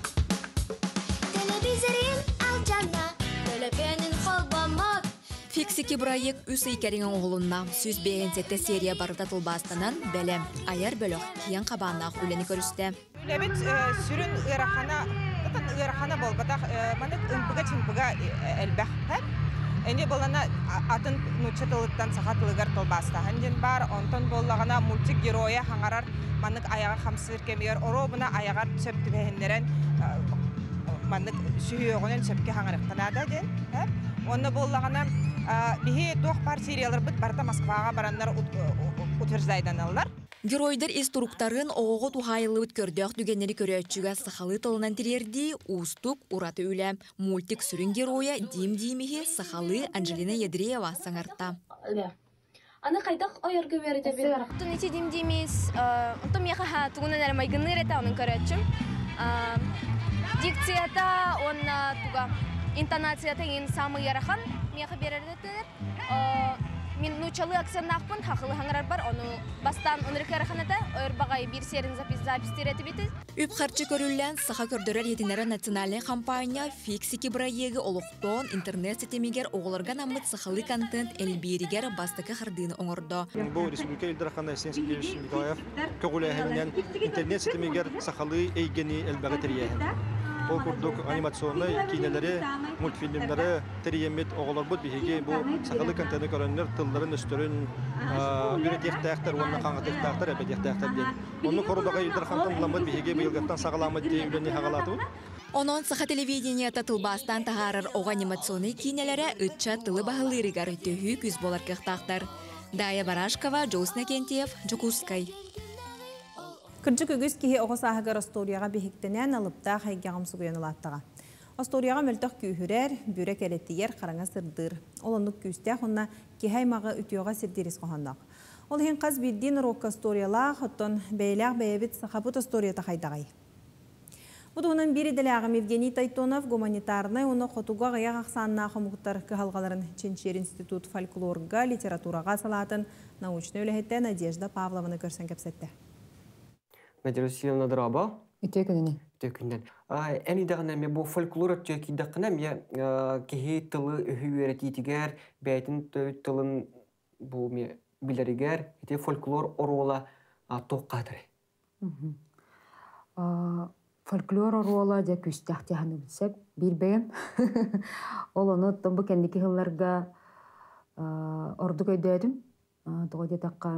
Фиксики проект үсі кереңін оғылынна сүз бейінсетті серия барыта тылбастанан бәлем аяр бөлік кейін қабанына құлені көрісті. Үләбет сүрін ұйрақана бол, батақ маңық үмпіға чымпіға әлбәқ. Әне болана атын нұтшатылыттан сақатылығар тылбастаған ден бар, онтон болағана мультик героя хаңарар маңық аяғар қамсыр кемегер, оробына аяғар сөпті бәйінлерін маңық сүйеғінен сөпке хаңарықтанада ден. Оны болағана бихи тоқ бар сериялар бұд барда Москваға баранлар утверждайданылар. Геройдар инструктарын оғы тухайылы бұд көрдіқ дүгенleri көрәтшіға сақалы тылынан тірерді ұстық ұраты үлі. Мультик сүрін героя Дим-Димихи сақалы Анжелина Ядреева саңарта. Аны қайдақ ойырғы берді бер. Тунити Дим-Димис, ұнтым яқа туғынан әрі майгыныр әті оның көрәтшім. Дикцията, онна туға интонацията ең самы ярахан, мияқы берердеттер. Мен нучалы акциян-нақпын, хақылы хаңырар бар, оны бастан онырық яраханада, ойырбағай бір серін запистер әті беті. Үп қарчы көрілен сақа көрдірер етінері национальный компания Фиксики брайегі олықтон интернет сетемегер оғылырған амыт сақалы контент әлберігер бастықы қырдыны оңырды. Бұл республика елдіраққанда Сен Сергеевич Николаев көғіләйінен интернет сетемегер сақалы әйгені әлбәғі тірейін. Ол күрдік анимационный кинелері, мультфильмдері тіриемет оғылар бұд бейге бұл сақалы контенті көрінлер тылдарын үстірін үйретектәқтер, оны қаңғатектәқтер, әбетектәқтер ден. Оны қорыдағы елдірқантан бұламыд бейге бейілгаттан сағаламыд дейілені хағалаты бұд. Онон сақа телевиденията тылбастан тағарыр оға анимационный кинелері үтча тылы бағылырығар түйі күз болар кықтақтар. Дая Барашкова, Джосна Кентьев, Джокускай. Кырджы көгіз кейі оғыз ағығыр осторияға бейхіктенен алыпта қайгағым сұғыянылаттыға. Осторияға мөлтіқ күйірер, бүрек әлеттігер қараңа сырдыр. Олынық күйістәк онна кейхаймағы үтіоға сірдерес қоғандақ. Ол ең қаз білден рокка осториялақ, оттон бәйләқ бәйбіт сақапыт осторията қайдағай. Бұдығынан бері дәләғым Евгений Тайтонов гуманитарны оны қотуға ғаяқ ақсанына қымықтар кығалғаларын Ченчер институт фольклорға, литератураға салатын научны өліхетті Надежда Павлованы көрсен кәпсетті. Надежда Васильевна драба. Итекініне. Итекінен. Әні дағына мен бұл фольклор өтчекі дақына мен кеге тылы үхі өрететігер, бәйтін тылын бұл мен білерігер, ете фольклор орола тоққадыры. Фольклор орола де күстәқ тяханы білсек, бір бәйін. Ол оны тұмбы кәндекі ғылларға орды көйдәдім. Тоғыде таққа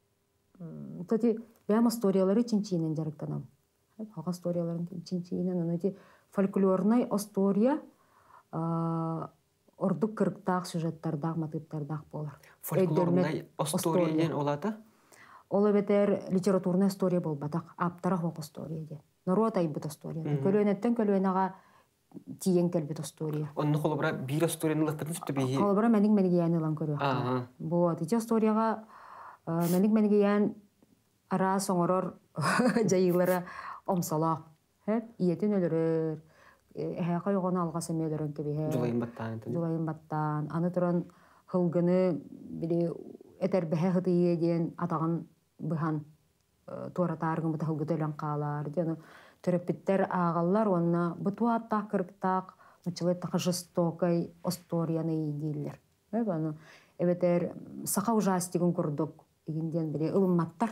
бәм историялары чинчинен жарықтанам. Хаға историяларын чинчинен, фольклорный история ордук кырыктаак сюжеттардак матыптардак болор. Фольклорный историян олата? Ол бетер литературная история болбатак, аптара хок история де. Народ айбыт история. Көлөнеттен көлөнага тиен келбит история. Онны холобра бир историяны лыктын сүттү бии. Холобра меник лан көрөк. Бу ити историяга меник ара соңорор жайылары омсалак. Хеп иетин өлөрөр. Хакай гона алгасы мелөрөн кеби. Жулайын баттан. Аны туран хылгыны бири этербеhe хытые ден атаган быхан туаратаргын быта хылгытөлөн каалар. Дені төрөппиттер агаллар онна бытуаттак кырыктак мычылыттак жестокой историяны идейлер. Эбетер сака ужастигин курдук игинден бири ылымматтар.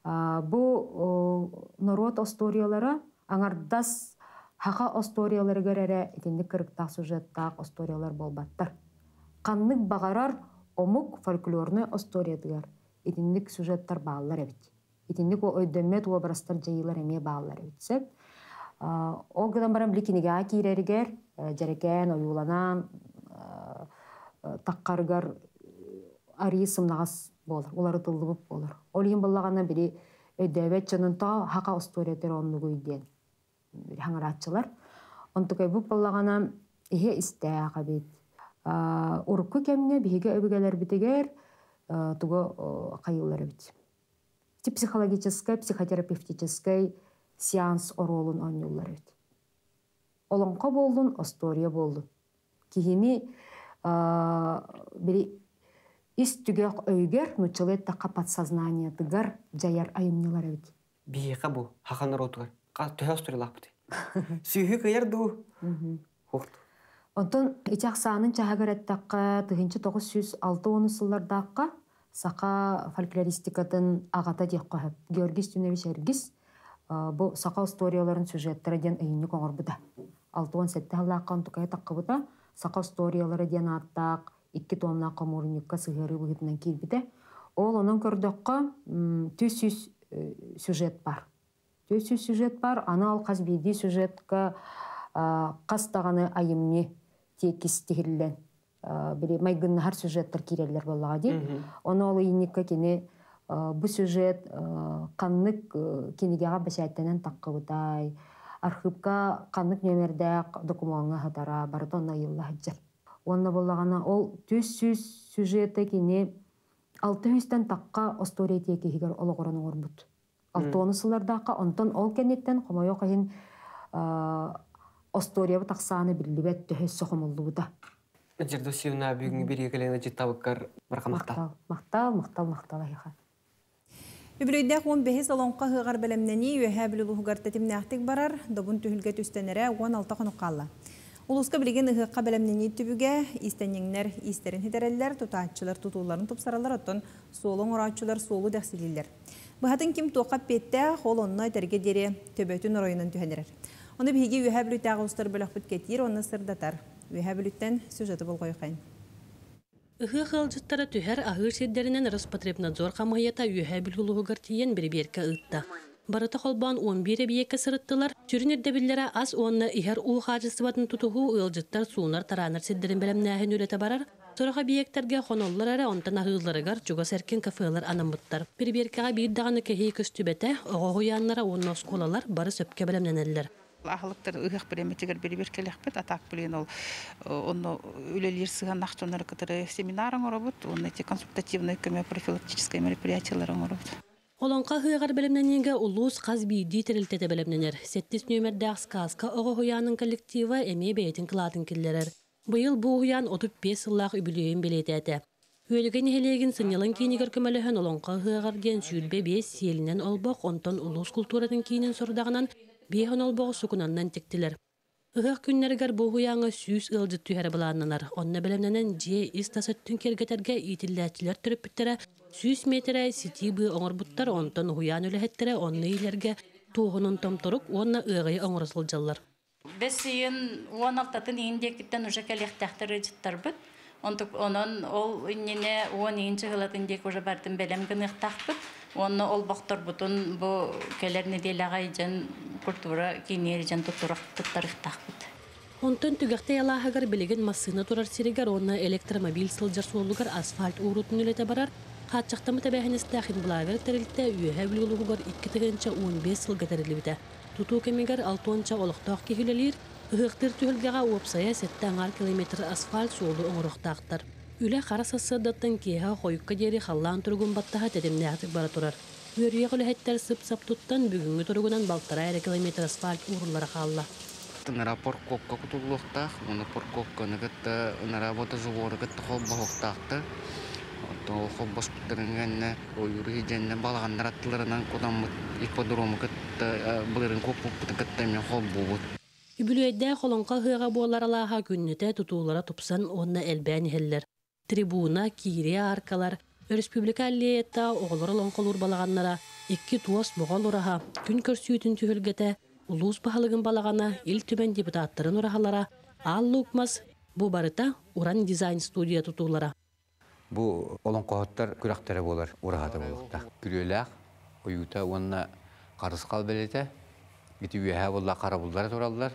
Бу народ историялары аңардас хака историялары герере итинник кырыктак сюжеттак историялар болбаттар. Каннык багарар омук фольклорный историядыгар итинник сюжеттар баалар эбит. Итинник о өйдөммет образдар жайылар эме баалар эбит. Ол гыдан барам ликинеге киреригер жарекен оюланан таккаргар арисымнагас болор. Олары тылдыбып болор. Ол ен баллагана бири өйдөбет жанынта хака историятер онну көйден. Бири хаңаратчылар. Онтукай буп баллагана ихе истеага бит. Урукку кемне биге өбүгелер битигер туго кайыллар бит. Психологической, психотерапевтической сеанс оролун онюллар бит. Олонко болдун, история болду. Кихими бири истүгөк өйгер нучылет такка подсознание тыгар жаяр айымнылар бит. Биге бу хаканар отугар. Төһө историялар бит. Сүйү кыярду. Онтон ичак санын чагагараттакка 1906 сыллардакка сака фольклористикатын агата дек кохып. Георгий Стюневич Эргис бу сака историяларын сюжеттері ден өйінні коңырбыда. 6-7 халлаққан тұқай таққыбыда сака историялары ден аттақ 2 томна қамурыныққа сығыры бұғытынан келбіде. Ол оның көрдіққа 200 сюжет бар. 200 сюжет бар, ана ал қазбейді сюжетқа қастағаны айымне текістігілен. Бири майгынны хар сюжеттер киреллер боллага ди. Оны ол ийникке кини бу сюжет каннык кинигега башаттанан таккыбытай. Архивка каннык нөмердәк документга хатара бартон айылла хаҗар. Онна боллагана ол 200 сюжетте кини 600тан такка история текигер ологорон орбут. 60-сылардакка онтон ол кенеттен комойо кайын история таксаны биллибет төһөс сохомуллубута. Жерде сүйүнә бүгүнкү бир экелеңе життабыккар баркамакта. Мактал айха. Үбүлөйдәк 15 алонка хыгар белемнени үһә билугар тетимнәхтик барар, добун түһүлгә түстәнәрә 16 хонуккалла. Улуска билеген хыгка белемнени түбүгә истәнеңнәр истерин хидерәлләр, тутаччылар тутуларын тупсаралар, оттон солың ураччылар солу дәхсилилләр. Бу хатын ким тоқап петте холонна тәргә дере төбөтүн районын түһәнерәр. Оны биге үһә билүтәгә устар беләк бүткәтир, оны сырдатар. Үһә билүттән сюжеты булгай кайын. Ыхы хылжыттары түһәр ахыр седдеринен Роспотребнадзор камыята үһә билулугар тиен бер берке ытта. Барыта холбан 11 биекке сырыттылар. Жүрүнерде билләре аз онны ихер ул хаҗысыбатын тутугу ылжыттар суунар тараныр седдерин белемнәһен үрәтә барар. Сораха биектерге хоноллар онтан ахылларыгар жуга серкен кафелар анамыттар. Бер беркега бир даганы кеһи көстүбәтә огояннара онны сколалар бары сөпкә белемнәнәләр. Ахлыктар ыгык береметтер бери-бер келехпет атак билен ол онно үлелер сыган нахтонор кытыры семинарың оробут, онно эти консультативный профилактическое мероприятиялар оробут. Олонка хыгар белемнәнегә улус казбиди терилтете белемнәнер. 7 нөмердә сказка огоянын коллективы эме бейтин кылатын килләр. Быел бу уян 35 еллык юбилейын белетәте. Үөлеген хелеген сынялын кинигер көмөлөһөн олонка хыгар ген сүлбе 5 елнен олбок онтон улус культуратын кинин сордагынан бейхан олбоғы сукунаннан тектилер. Ыгық күннергер бұғы яңы сүйіс ылжы түйәрі бұланынар. Онна білімненен же истасыттың кергетерге итілләтілер түріппіттері сүйіс метірі сети бұй оңыр бұттар, онтан ұян өліхеттері онны илерге туғынын томторук, онна ұғай оңырысыл жаллар. Біз үйін 16-тын ендектіктен ұжа кәлектәқтірі жыттар бұд. Онын ол үннене 10-інші ғылатындек ұжа бәрдің бәлемгін ұқтақ Оны ол бақтар бұтын бұл кәлеріне дейл ағай жан культура кейнері жан тұттарықтақ бұд. Онтон түгәхтә ялаһагар билеген массына турар сиригер, онна электромобиль сылжар суолугар асфальт уурутун үлете барар. Хатчактамы табәһинестәхин булагер терилтә үһә билгулугар 2-15 сылга терилибите. Туту кемигер 6-нча олохтак кихилелер, ыхтыр түһелгәгә опсая 7 километр асфальт суолу оңроқтактар. Үле харасасы даттан кеһә хойукка дери халлан тургун баттаха тедемнәтик бара турар. Үрия гөләһәттәр сып-сап туттан бүгүнгү тургунан балтара 2 километр асфальт ууруллары халла. На парковка кутуллухтах, на парковка нагата на работа зуворгат хоббахтахта. То хоббасптернгенне ойуриденне балгандараттыларынан кодам ипподромукат булырын коппуктакаттаме хоббубут. Үбүлөйдә холонка хыга боларалаха күннете тутулара тупсан онна элбән хеллер. Трибуна, кире аркалар, республика лета оглоролон колур балаганнара 2 туос моголураха күн көрсүйтүн түһөлгете улус баһалыгын балагана ил түбән депутаттарын урахалара ал лукмас бу барыта уран дизайн студия тутулара. Бу олон коһоттар күрәхтәре булар урахата булыкта. Күрәләк уюта онна карыскал белете. Ити үһә булла карабуллар тураллар.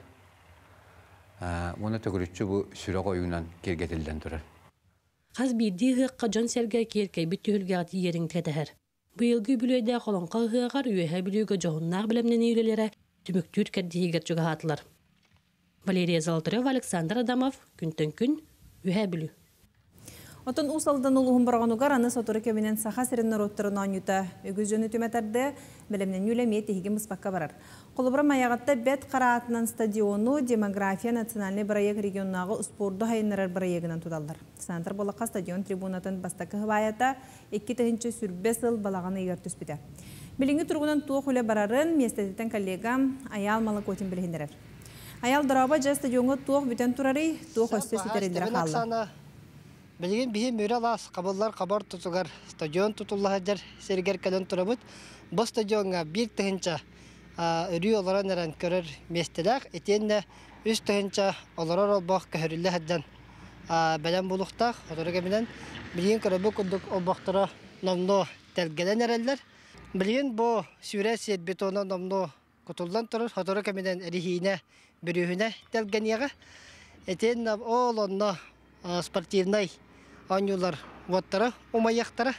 Моны төгүрүчү бу сүрө коюнан кергетилден турар. Хаз бидди хыкка жон серге керкей бүттүлгә тиерин тетәһәр. Бу елгы бүлөйдә холонка хыгар үһә бүлүгә жоннар белемнән үйлеләре түмүктүр кәддигә чыгатлар. Валерия Золотарева, Александр Адамов, күнтен күн үһә бүлү. Отон усалдан улуһун барганугар аны сотуры кеминен саха сиреннер оттырынан юта өгүз жөнү түмәтәрдә белемнән үләме тиһиге муспакка барар. Колубра маягатта бет караатынан стадиону демография национальный проект регионнагы спорду хайнарар проектынан тудаллар. Центр болакка стадион трибунатын бастакы хыбаята 2-нче сүрбе сыл балаганы ягар түспүтә. Билинги тургунан туох үле барарын местетен коллегам Аял Малакотин билгендерер. Аял драба жа стадионга туох бүтән турары туох өстө ситерендер халла. Билген бихи мөралас кабыллар кабар тутугар стадион тутуллаһадар сергер кален турабыт. Бу стадионга 1-нче өрү оларанаран көрөр местелек этенне 3-нче оларар олбак көрүлле хаддан белән булуктак оторга менен билген көрөбү кудук олбактара номно телгеленерлер. Билген бу сүрәсет бетонон номно кутулдан турар оторга менен рихине бүрүһүнә телгениягы этенне олонно спортивный анюлар ваттара умаяктара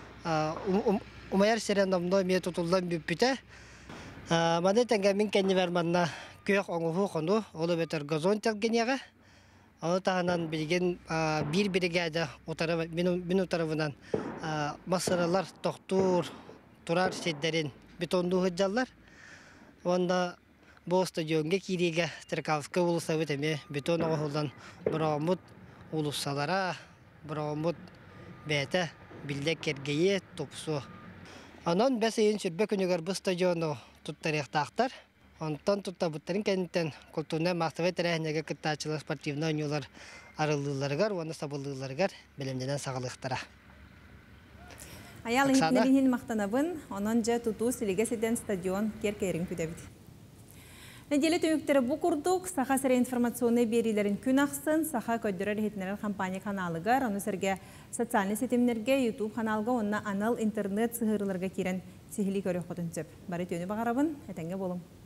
умаяр сереномно метутулдан бүппүтэ маны тәңгә мин кенне берманна көк оңуфу кону олы бетер газон телгениягы аны таһанан билген бир бригада утара минутарынан масыралар токтур турар седдерин бетонду хыджалар онда бу стадионга кириге Теркавска улусабыт эме бетон оголдан бромут улуссалара бромут бете билдек кергeye топсу. Анан бәсейин сүрбе күнүгөр бу стадиону туттарыктактар. Онтон туттабыттарын кенттен культурный мактабы терәһнеге кыттачылык спортивный ойнолар арылыларгар, оны сабылыларгар белемденен сагалыктара. Аял интеллигент мактанабын, онон же туту силегесиден стадион керкерин күдәбит. Неделе төмөктөрү бу курдук, саха сыры информационный берилерин күн аксын, саха көддөрөр хетнерер компания каналыгар, аны серге социальный сетемнерге, YouTube каналга, онна анал интернет сыгырыларга кирен сихили көрө хотун сөп. Бары төнү багарабын, этеңге болум.